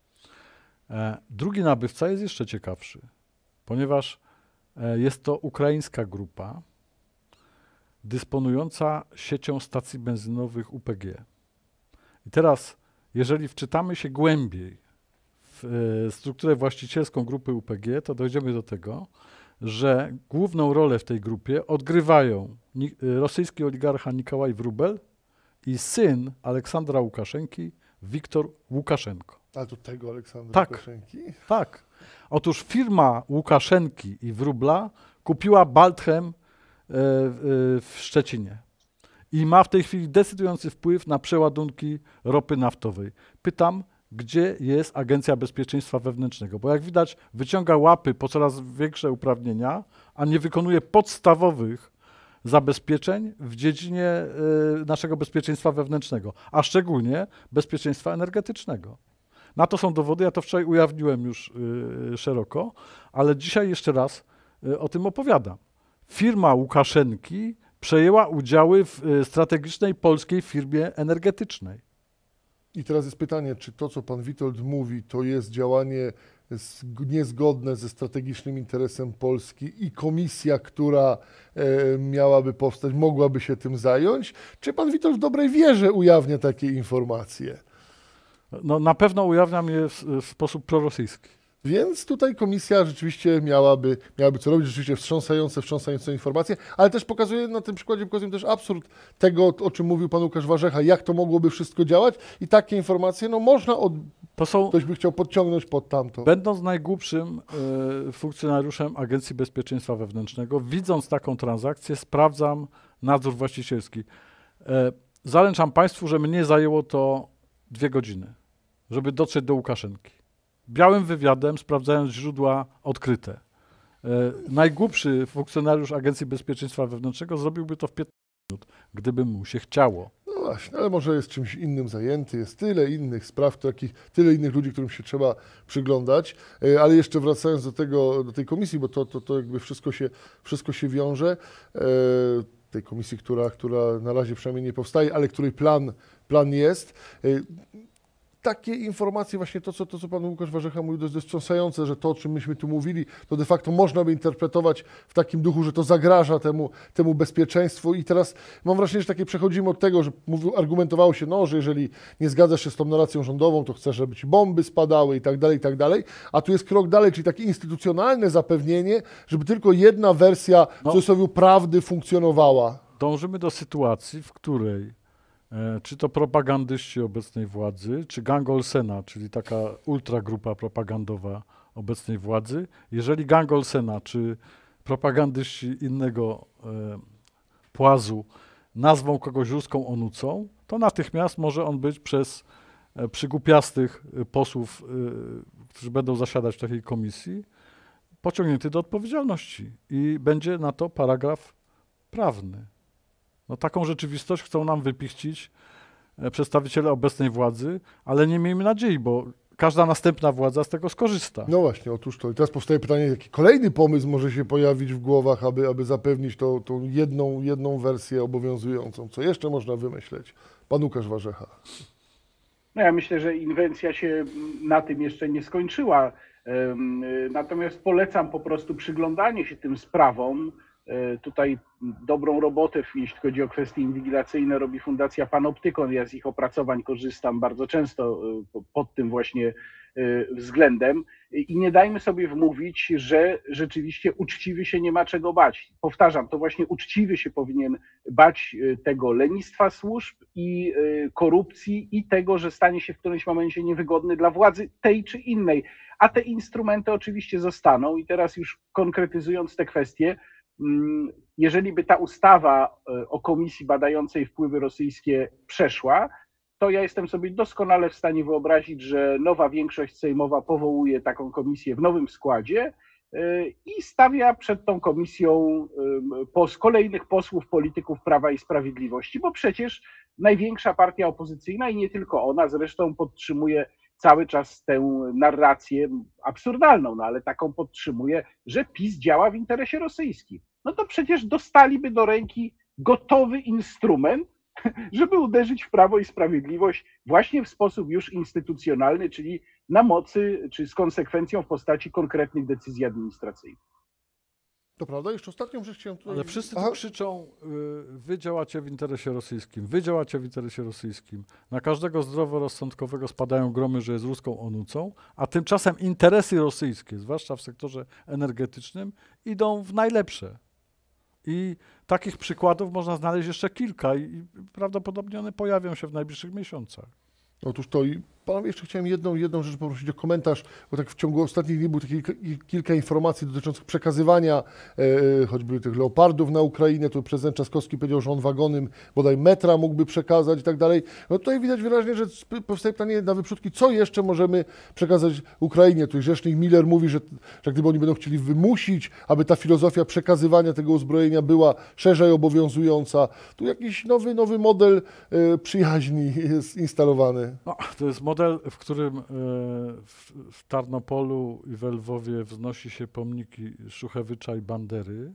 Drugi nabywca jest jeszcze ciekawszy, ponieważ jest to ukraińska grupa dysponująca siecią stacji benzynowych UPG. I teraz, jeżeli wczytamy się głębiej w strukturę właścicielską grupy UPG, to dojdziemy do tego, że główną rolę w tej grupie odgrywają rosyjski oligarcha Nikołaj Wróbel i syn Aleksandra Łukaszenki, Wiktor Łukaszenko. Ale to tego Aleksandra Łukaszenki? Tak. Otóż firma Łukaszenki i Wróbla kupiła Baltchem w Szczecinie i ma w tej chwili decydujący wpływ na przeładunki ropy naftowej. Pytam, gdzie jest Agencja Bezpieczeństwa Wewnętrznego? Bo jak widać, wyciąga łapy po coraz większe uprawnienia, a nie wykonuje podstawowych zabezpieczeń w dziedzinie naszego bezpieczeństwa wewnętrznego, a szczególnie bezpieczeństwa energetycznego. Na to są dowody, ja to wczoraj ujawniłem już szeroko, ale dzisiaj jeszcze raz o tym opowiadam. Firma Łukaszenki przejęła udziały w strategicznej polskiej firmie energetycznej. I teraz jest pytanie, czy to, co pan Witold mówi, to jest działanie niezgodne ze strategicznym interesem Polski i komisja, która miałaby powstać, mogłaby się tym zająć? Czy pan Witold w dobrej wierze ujawnia takie informacje? No, na pewno ujawniam je w sposób prorosyjski. Więc tutaj komisja rzeczywiście miałaby co robić, rzeczywiście wstrząsające informacje, ale też pokazuje, na tym przykładzie pokazuje też absurd tego, o czym mówił pan Łukasz Warzecha, jak to mogłoby wszystko działać i takie informacje, no można, ktoś by chciał podciągnąć pod tamto. Będąc najgłupszym funkcjonariuszem Agencji Bezpieczeństwa Wewnętrznego, widząc taką transakcję, sprawdzam nadzór właścicielski. Zaręczam państwu, że mnie zajęło to 2 godziny, żeby dotrzeć do Łukaszenki. Białym wywiadem, sprawdzając źródła odkryte. Najgłupszy funkcjonariusz Agencji Bezpieczeństwa Wewnętrznego zrobiłby to w 15 minut, gdyby mu się chciało. No właśnie, ale może jest czymś innym zajęty, jest tyle innych spraw, tyle innych ludzi, którym się trzeba przyglądać. Ale jeszcze wracając do tej komisji, bo to jakby wszystko się wiąże. Tej komisji, która na razie przynajmniej nie powstaje, ale której plan jest. Takie informacje, właśnie to, co pan Łukasz Warzecha mówił, to jest wstrząsające, że to, o czym myśmy tu mówili, to de facto można by interpretować w takim duchu, że to zagraża temu bezpieczeństwu. I teraz mam wrażenie, że przechodzimy od tego, że argumentowało się, że jeżeli nie zgadzasz się z tą narracją rządową, to chcesz, żeby ci bomby spadały i tak dalej, a tu jest krok dalej, czyli takie instytucjonalne zapewnienie, żeby tylko jedna wersja w cudzysłowie prawdy funkcjonowała. Dążymy do sytuacji, w której czy to propagandyści obecnej władzy, czy gang Olsena, czyli taka ultragrupa propagandowa obecnej władzy, jeżeli gang Olsena, czy propagandyści innego płazu nazwą kogoś ruską onucą, to natychmiast może on być przez przygłupiastych posłów, którzy będą zasiadać w takiej komisji, pociągnięty do odpowiedzialności i będzie na to paragraf prawny. No taką rzeczywistość chcą nam wypichcić przedstawiciele obecnej władzy, ale nie miejmy nadziei, bo każda następna władza z tego skorzysta. No właśnie, otóż to. I teraz powstaje pytanie, jaki kolejny pomysł może się pojawić w głowach, aby zapewnić tą jedną wersję obowiązującą. Co jeszcze można wymyśleć? Pan Łukasz Warzecha. No ja myślę, że inwencja się na tym jeszcze nie skończyła. Natomiast polecam po prostu przyglądanie się tym sprawom. Tutaj dobrą robotę, jeśli chodzi o kwestie inwigilacyjne, robi Fundacja Panoptykon. Ja z ich opracowań korzystam bardzo często pod tym właśnie względem. I nie dajmy sobie wmówić, że rzeczywiście uczciwy się nie ma czego bać. Powtarzam, to właśnie uczciwy się powinien bać tego lenistwa służb i korupcji i tego, że stanie się w którymś momencie niewygodny dla władzy tej czy innej. A te instrumenty oczywiście zostaną. I teraz już konkretyzując te kwestie, jeżeli by ta ustawa o komisji badającej wpływy rosyjskie przeszła, to ja jestem sobie doskonale w stanie wyobrazić, że nowa większość sejmowa powołuje taką komisję w nowym składzie i stawia przed tą komisją kolejnych posłów, polityków Prawa i Sprawiedliwości, bo przecież największa partia opozycyjna i nie tylko ona zresztą podtrzymuje cały czas tę narrację absurdalną, no ale taką podtrzymuje, że PiS działa w interesie rosyjskim. No to przecież dostaliby do ręki gotowy instrument, żeby uderzyć w Prawo i Sprawiedliwość właśnie w sposób już instytucjonalny, czyli na mocy, czy z konsekwencją w postaci konkretnych decyzji administracyjnych. To prawda, jeszcze ostatnią rzecz chciałem tutaj... Ale wszyscy tu krzyczą, wy działacie w interesie rosyjskim, wy działacie w interesie rosyjskim. Na każdego zdroworozsądkowego spadają gromy, że jest ruską onucą, a tymczasem interesy rosyjskie, zwłaszcza w sektorze energetycznym, idą w najlepsze. I takich przykładów można znaleźć jeszcze kilka i prawdopodobnie one pojawią się w najbliższych miesiącach. Otóż to i panowie, jeszcze chciałem jedną rzecz poprosić o komentarz, bo tak w ciągu ostatnich dni było kilka informacji dotyczących przekazywania choćby tych leopardów na Ukrainę. Tu prezydent Trzaskowski powiedział, że on wagonem bodaj metra mógłby przekazać i tak dalej. No tutaj widać wyraźnie, że powstaje pytanie na wyprzódki, co jeszcze możemy przekazać Ukrainie. Tu rzecznik Miller mówi, że gdyby oni będą chcieli wymusić, aby ta filozofia przekazywania tego uzbrojenia była szerzej obowiązująca, tu jakiś nowy model przyjaźni jest instalowany. No, to jest model, w którym w Tarnopolu i w Lwowie wznosi się pomniki Szuchewycza i Bandery,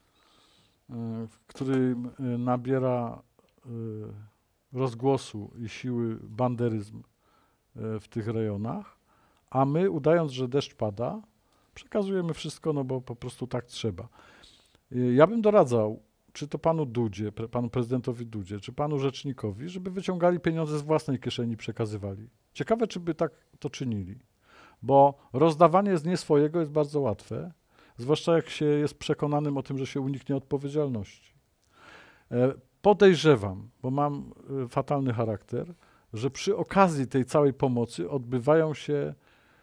w którym nabiera rozgłosu i siły banderyzm w tych rejonach, a my, udając, że deszcz pada, przekazujemy wszystko, no bo po prostu tak trzeba. Ja bym doradzał, czy to panu Dudzie, panu prezydentowi Dudzie, czy panu rzecznikowi, żeby wyciągali pieniądze z własnej kieszeni i przekazywali. Ciekawe, czy by tak to czynili, bo rozdawanie z nie swojego jest bardzo łatwe, zwłaszcza jak się jest przekonanym o tym, że się uniknie odpowiedzialności. Podejrzewam, bo mam fatalny charakter, że przy okazji tej całej pomocy odbywają się,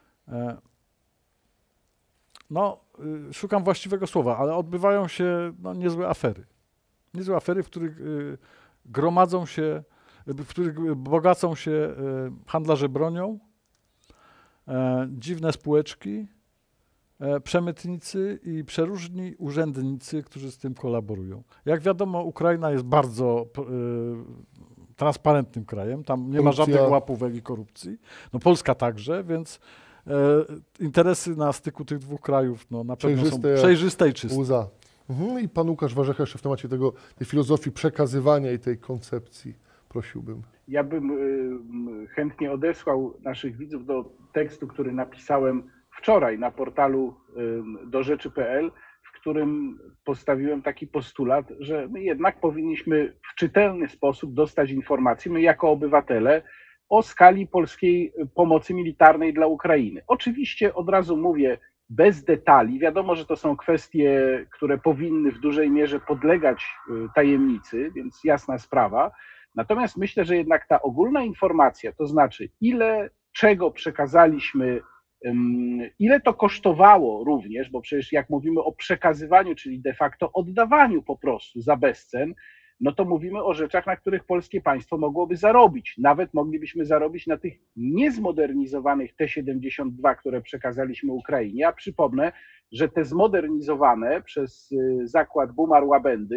szukam właściwego słowa, ale odbywają się niezłe afery. Niezłe afery, w których gromadzą się, w których bogacą się handlarze bronią, dziwne spółeczki, przemytnicy i przeróżni urzędnicy, którzy z tym kolaborują. Jak wiadomo, Ukraina jest bardzo transparentnym krajem, tam nie ma żadnych łapówek i korupcji. No Polska także, więc interesy na styku tych dwóch krajów na pewno są przejrzyste i czyste. Łza. I pan Łukasz Warzecha jeszcze w temacie tej filozofii przekazywania i tej koncepcji prosiłbym. Ja bym chętnie odesłał naszych widzów do tekstu, który napisałem wczoraj na portalu dorzeczy.pl, w którym postawiłem taki postulat, że my jednak powinniśmy w czytelny sposób dostać informacje, my jako obywatele, o skali polskiej pomocy militarnej dla Ukrainy. Oczywiście od razu mówię, bez detali. Wiadomo, że to są kwestie, które powinny w dużej mierze podlegać tajemnicy, więc jasna sprawa. Natomiast myślę, że jednak ta ogólna informacja, to znaczy ile czego przekazaliśmy, ile to kosztowało również, bo przecież jak mówimy o przekazywaniu, czyli de facto oddawaniu po prostu za bezcen, no to mówimy o rzeczach, na których polskie państwo mogłoby zarobić. Nawet moglibyśmy zarobić na tych niezmodernizowanych T-72, które przekazaliśmy Ukrainie. A przypomnę, że te zmodernizowane przez zakład Bumar Łabędy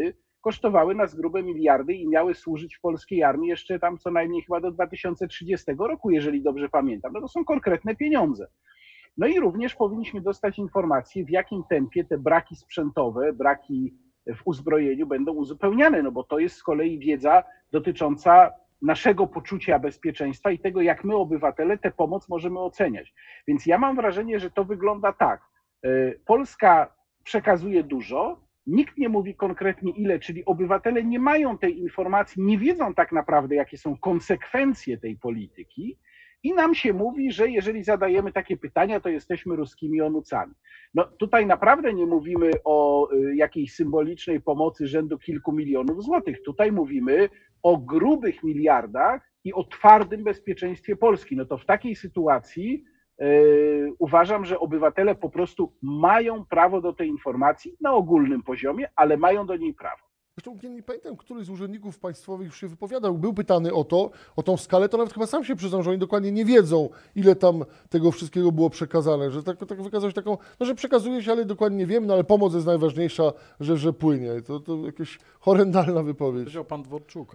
kosztowały nas grube miliardy i miały służyć w polskiej armii jeszcze tam co najmniej chyba do 2030 roku, jeżeli dobrze pamiętam. No to są konkretne pieniądze. No i również powinniśmy dostać informację, w jakim tempie te braki sprzętowe, braki w uzbrojeniu będą uzupełniane, no bo to jest z kolei wiedza dotycząca naszego poczucia bezpieczeństwa i tego, jak my, obywatele, tę pomoc możemy oceniać. Więc ja mam wrażenie, że to wygląda tak. Polska przekazuje dużo, nikt nie mówi konkretnie ile, czyli obywatele nie mają tej informacji, nie wiedzą tak naprawdę, jakie są konsekwencje tej polityki i nam się mówi, że jeżeli zadajemy takie pytania, to jesteśmy ruskimi onucami. No tutaj naprawdę nie mówimy o jakiejś symbolicznej pomocy rzędu kilku milionów złotych. Tutaj mówimy o grubych miliardach i o twardym bezpieczeństwie Polski. No to w takiej sytuacji uważam, że obywatele po prostu mają prawo do tej informacji na ogólnym poziomie, ale mają do niej prawo. Zresztą nie pamiętam, który z urzędników państwowych już się wypowiadał, był pytany o to, o tą skalę, to nawet chyba sam się przyznał, że oni dokładnie nie wiedzą, ile tam tego wszystkiego było przekazane, że tak wykazał się taką, no że przekazuje się, ale dokładnie nie wiem, no ale pomoc jest najważniejsza, że płynie. To jakaś horrendalna wypowiedź. Powiedział pan Dworczuk,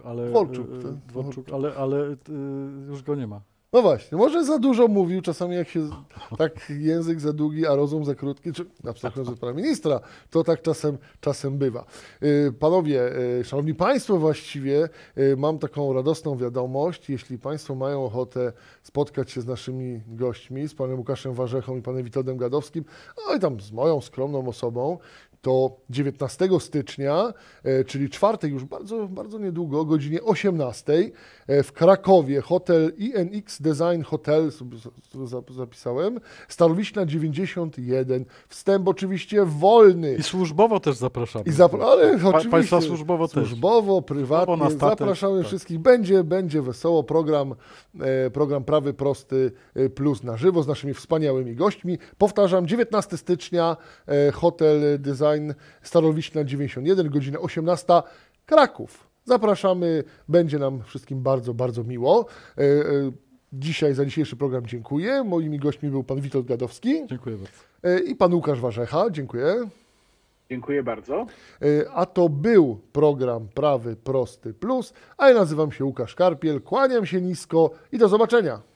ale już go nie ma. No właśnie, może za dużo mówił, czasami jak się tak język za długi, a rozum za krótki, czy abstrahując od pana ministra, to tak czasem bywa. Panowie, szanowni państwo, właściwie mam taką radosną wiadomość, jeśli państwo mają ochotę spotkać się z naszymi gośćmi, z panem Łukaszem Warzechą i panem Witoldem Gadowskim, no i tam z moją skromną osobą, to 19 stycznia, czyli czwartek już bardzo niedługo, o godzinie 18 w Krakowie, hotel INX Design Hotel, zapisałem, Starowiśna 91, wstęp oczywiście wolny. I służbowo też zapraszamy. Ale oczywiście państwa służbowo też. Służbowo, prywatnie, zapraszamy wszystkich. Będzie wesoło, program Prawy Prosty Plus na żywo z naszymi wspaniałymi gośćmi. Powtarzam, 19 stycznia, hotel Design Starowiśna 91, godzina 18, Kraków. Zapraszamy, będzie nam wszystkim bardzo miło. Dzisiaj za dzisiejszy program dziękuję. Moimi gośćmi był pan Witold Gadowski. Dziękuję bardzo. I pan Łukasz Warzecha. Dziękuję. Dziękuję bardzo. A to był program Prawy Prosty Plus, a ja nazywam się Łukasz Karpiel. Kłaniam się nisko i do zobaczenia.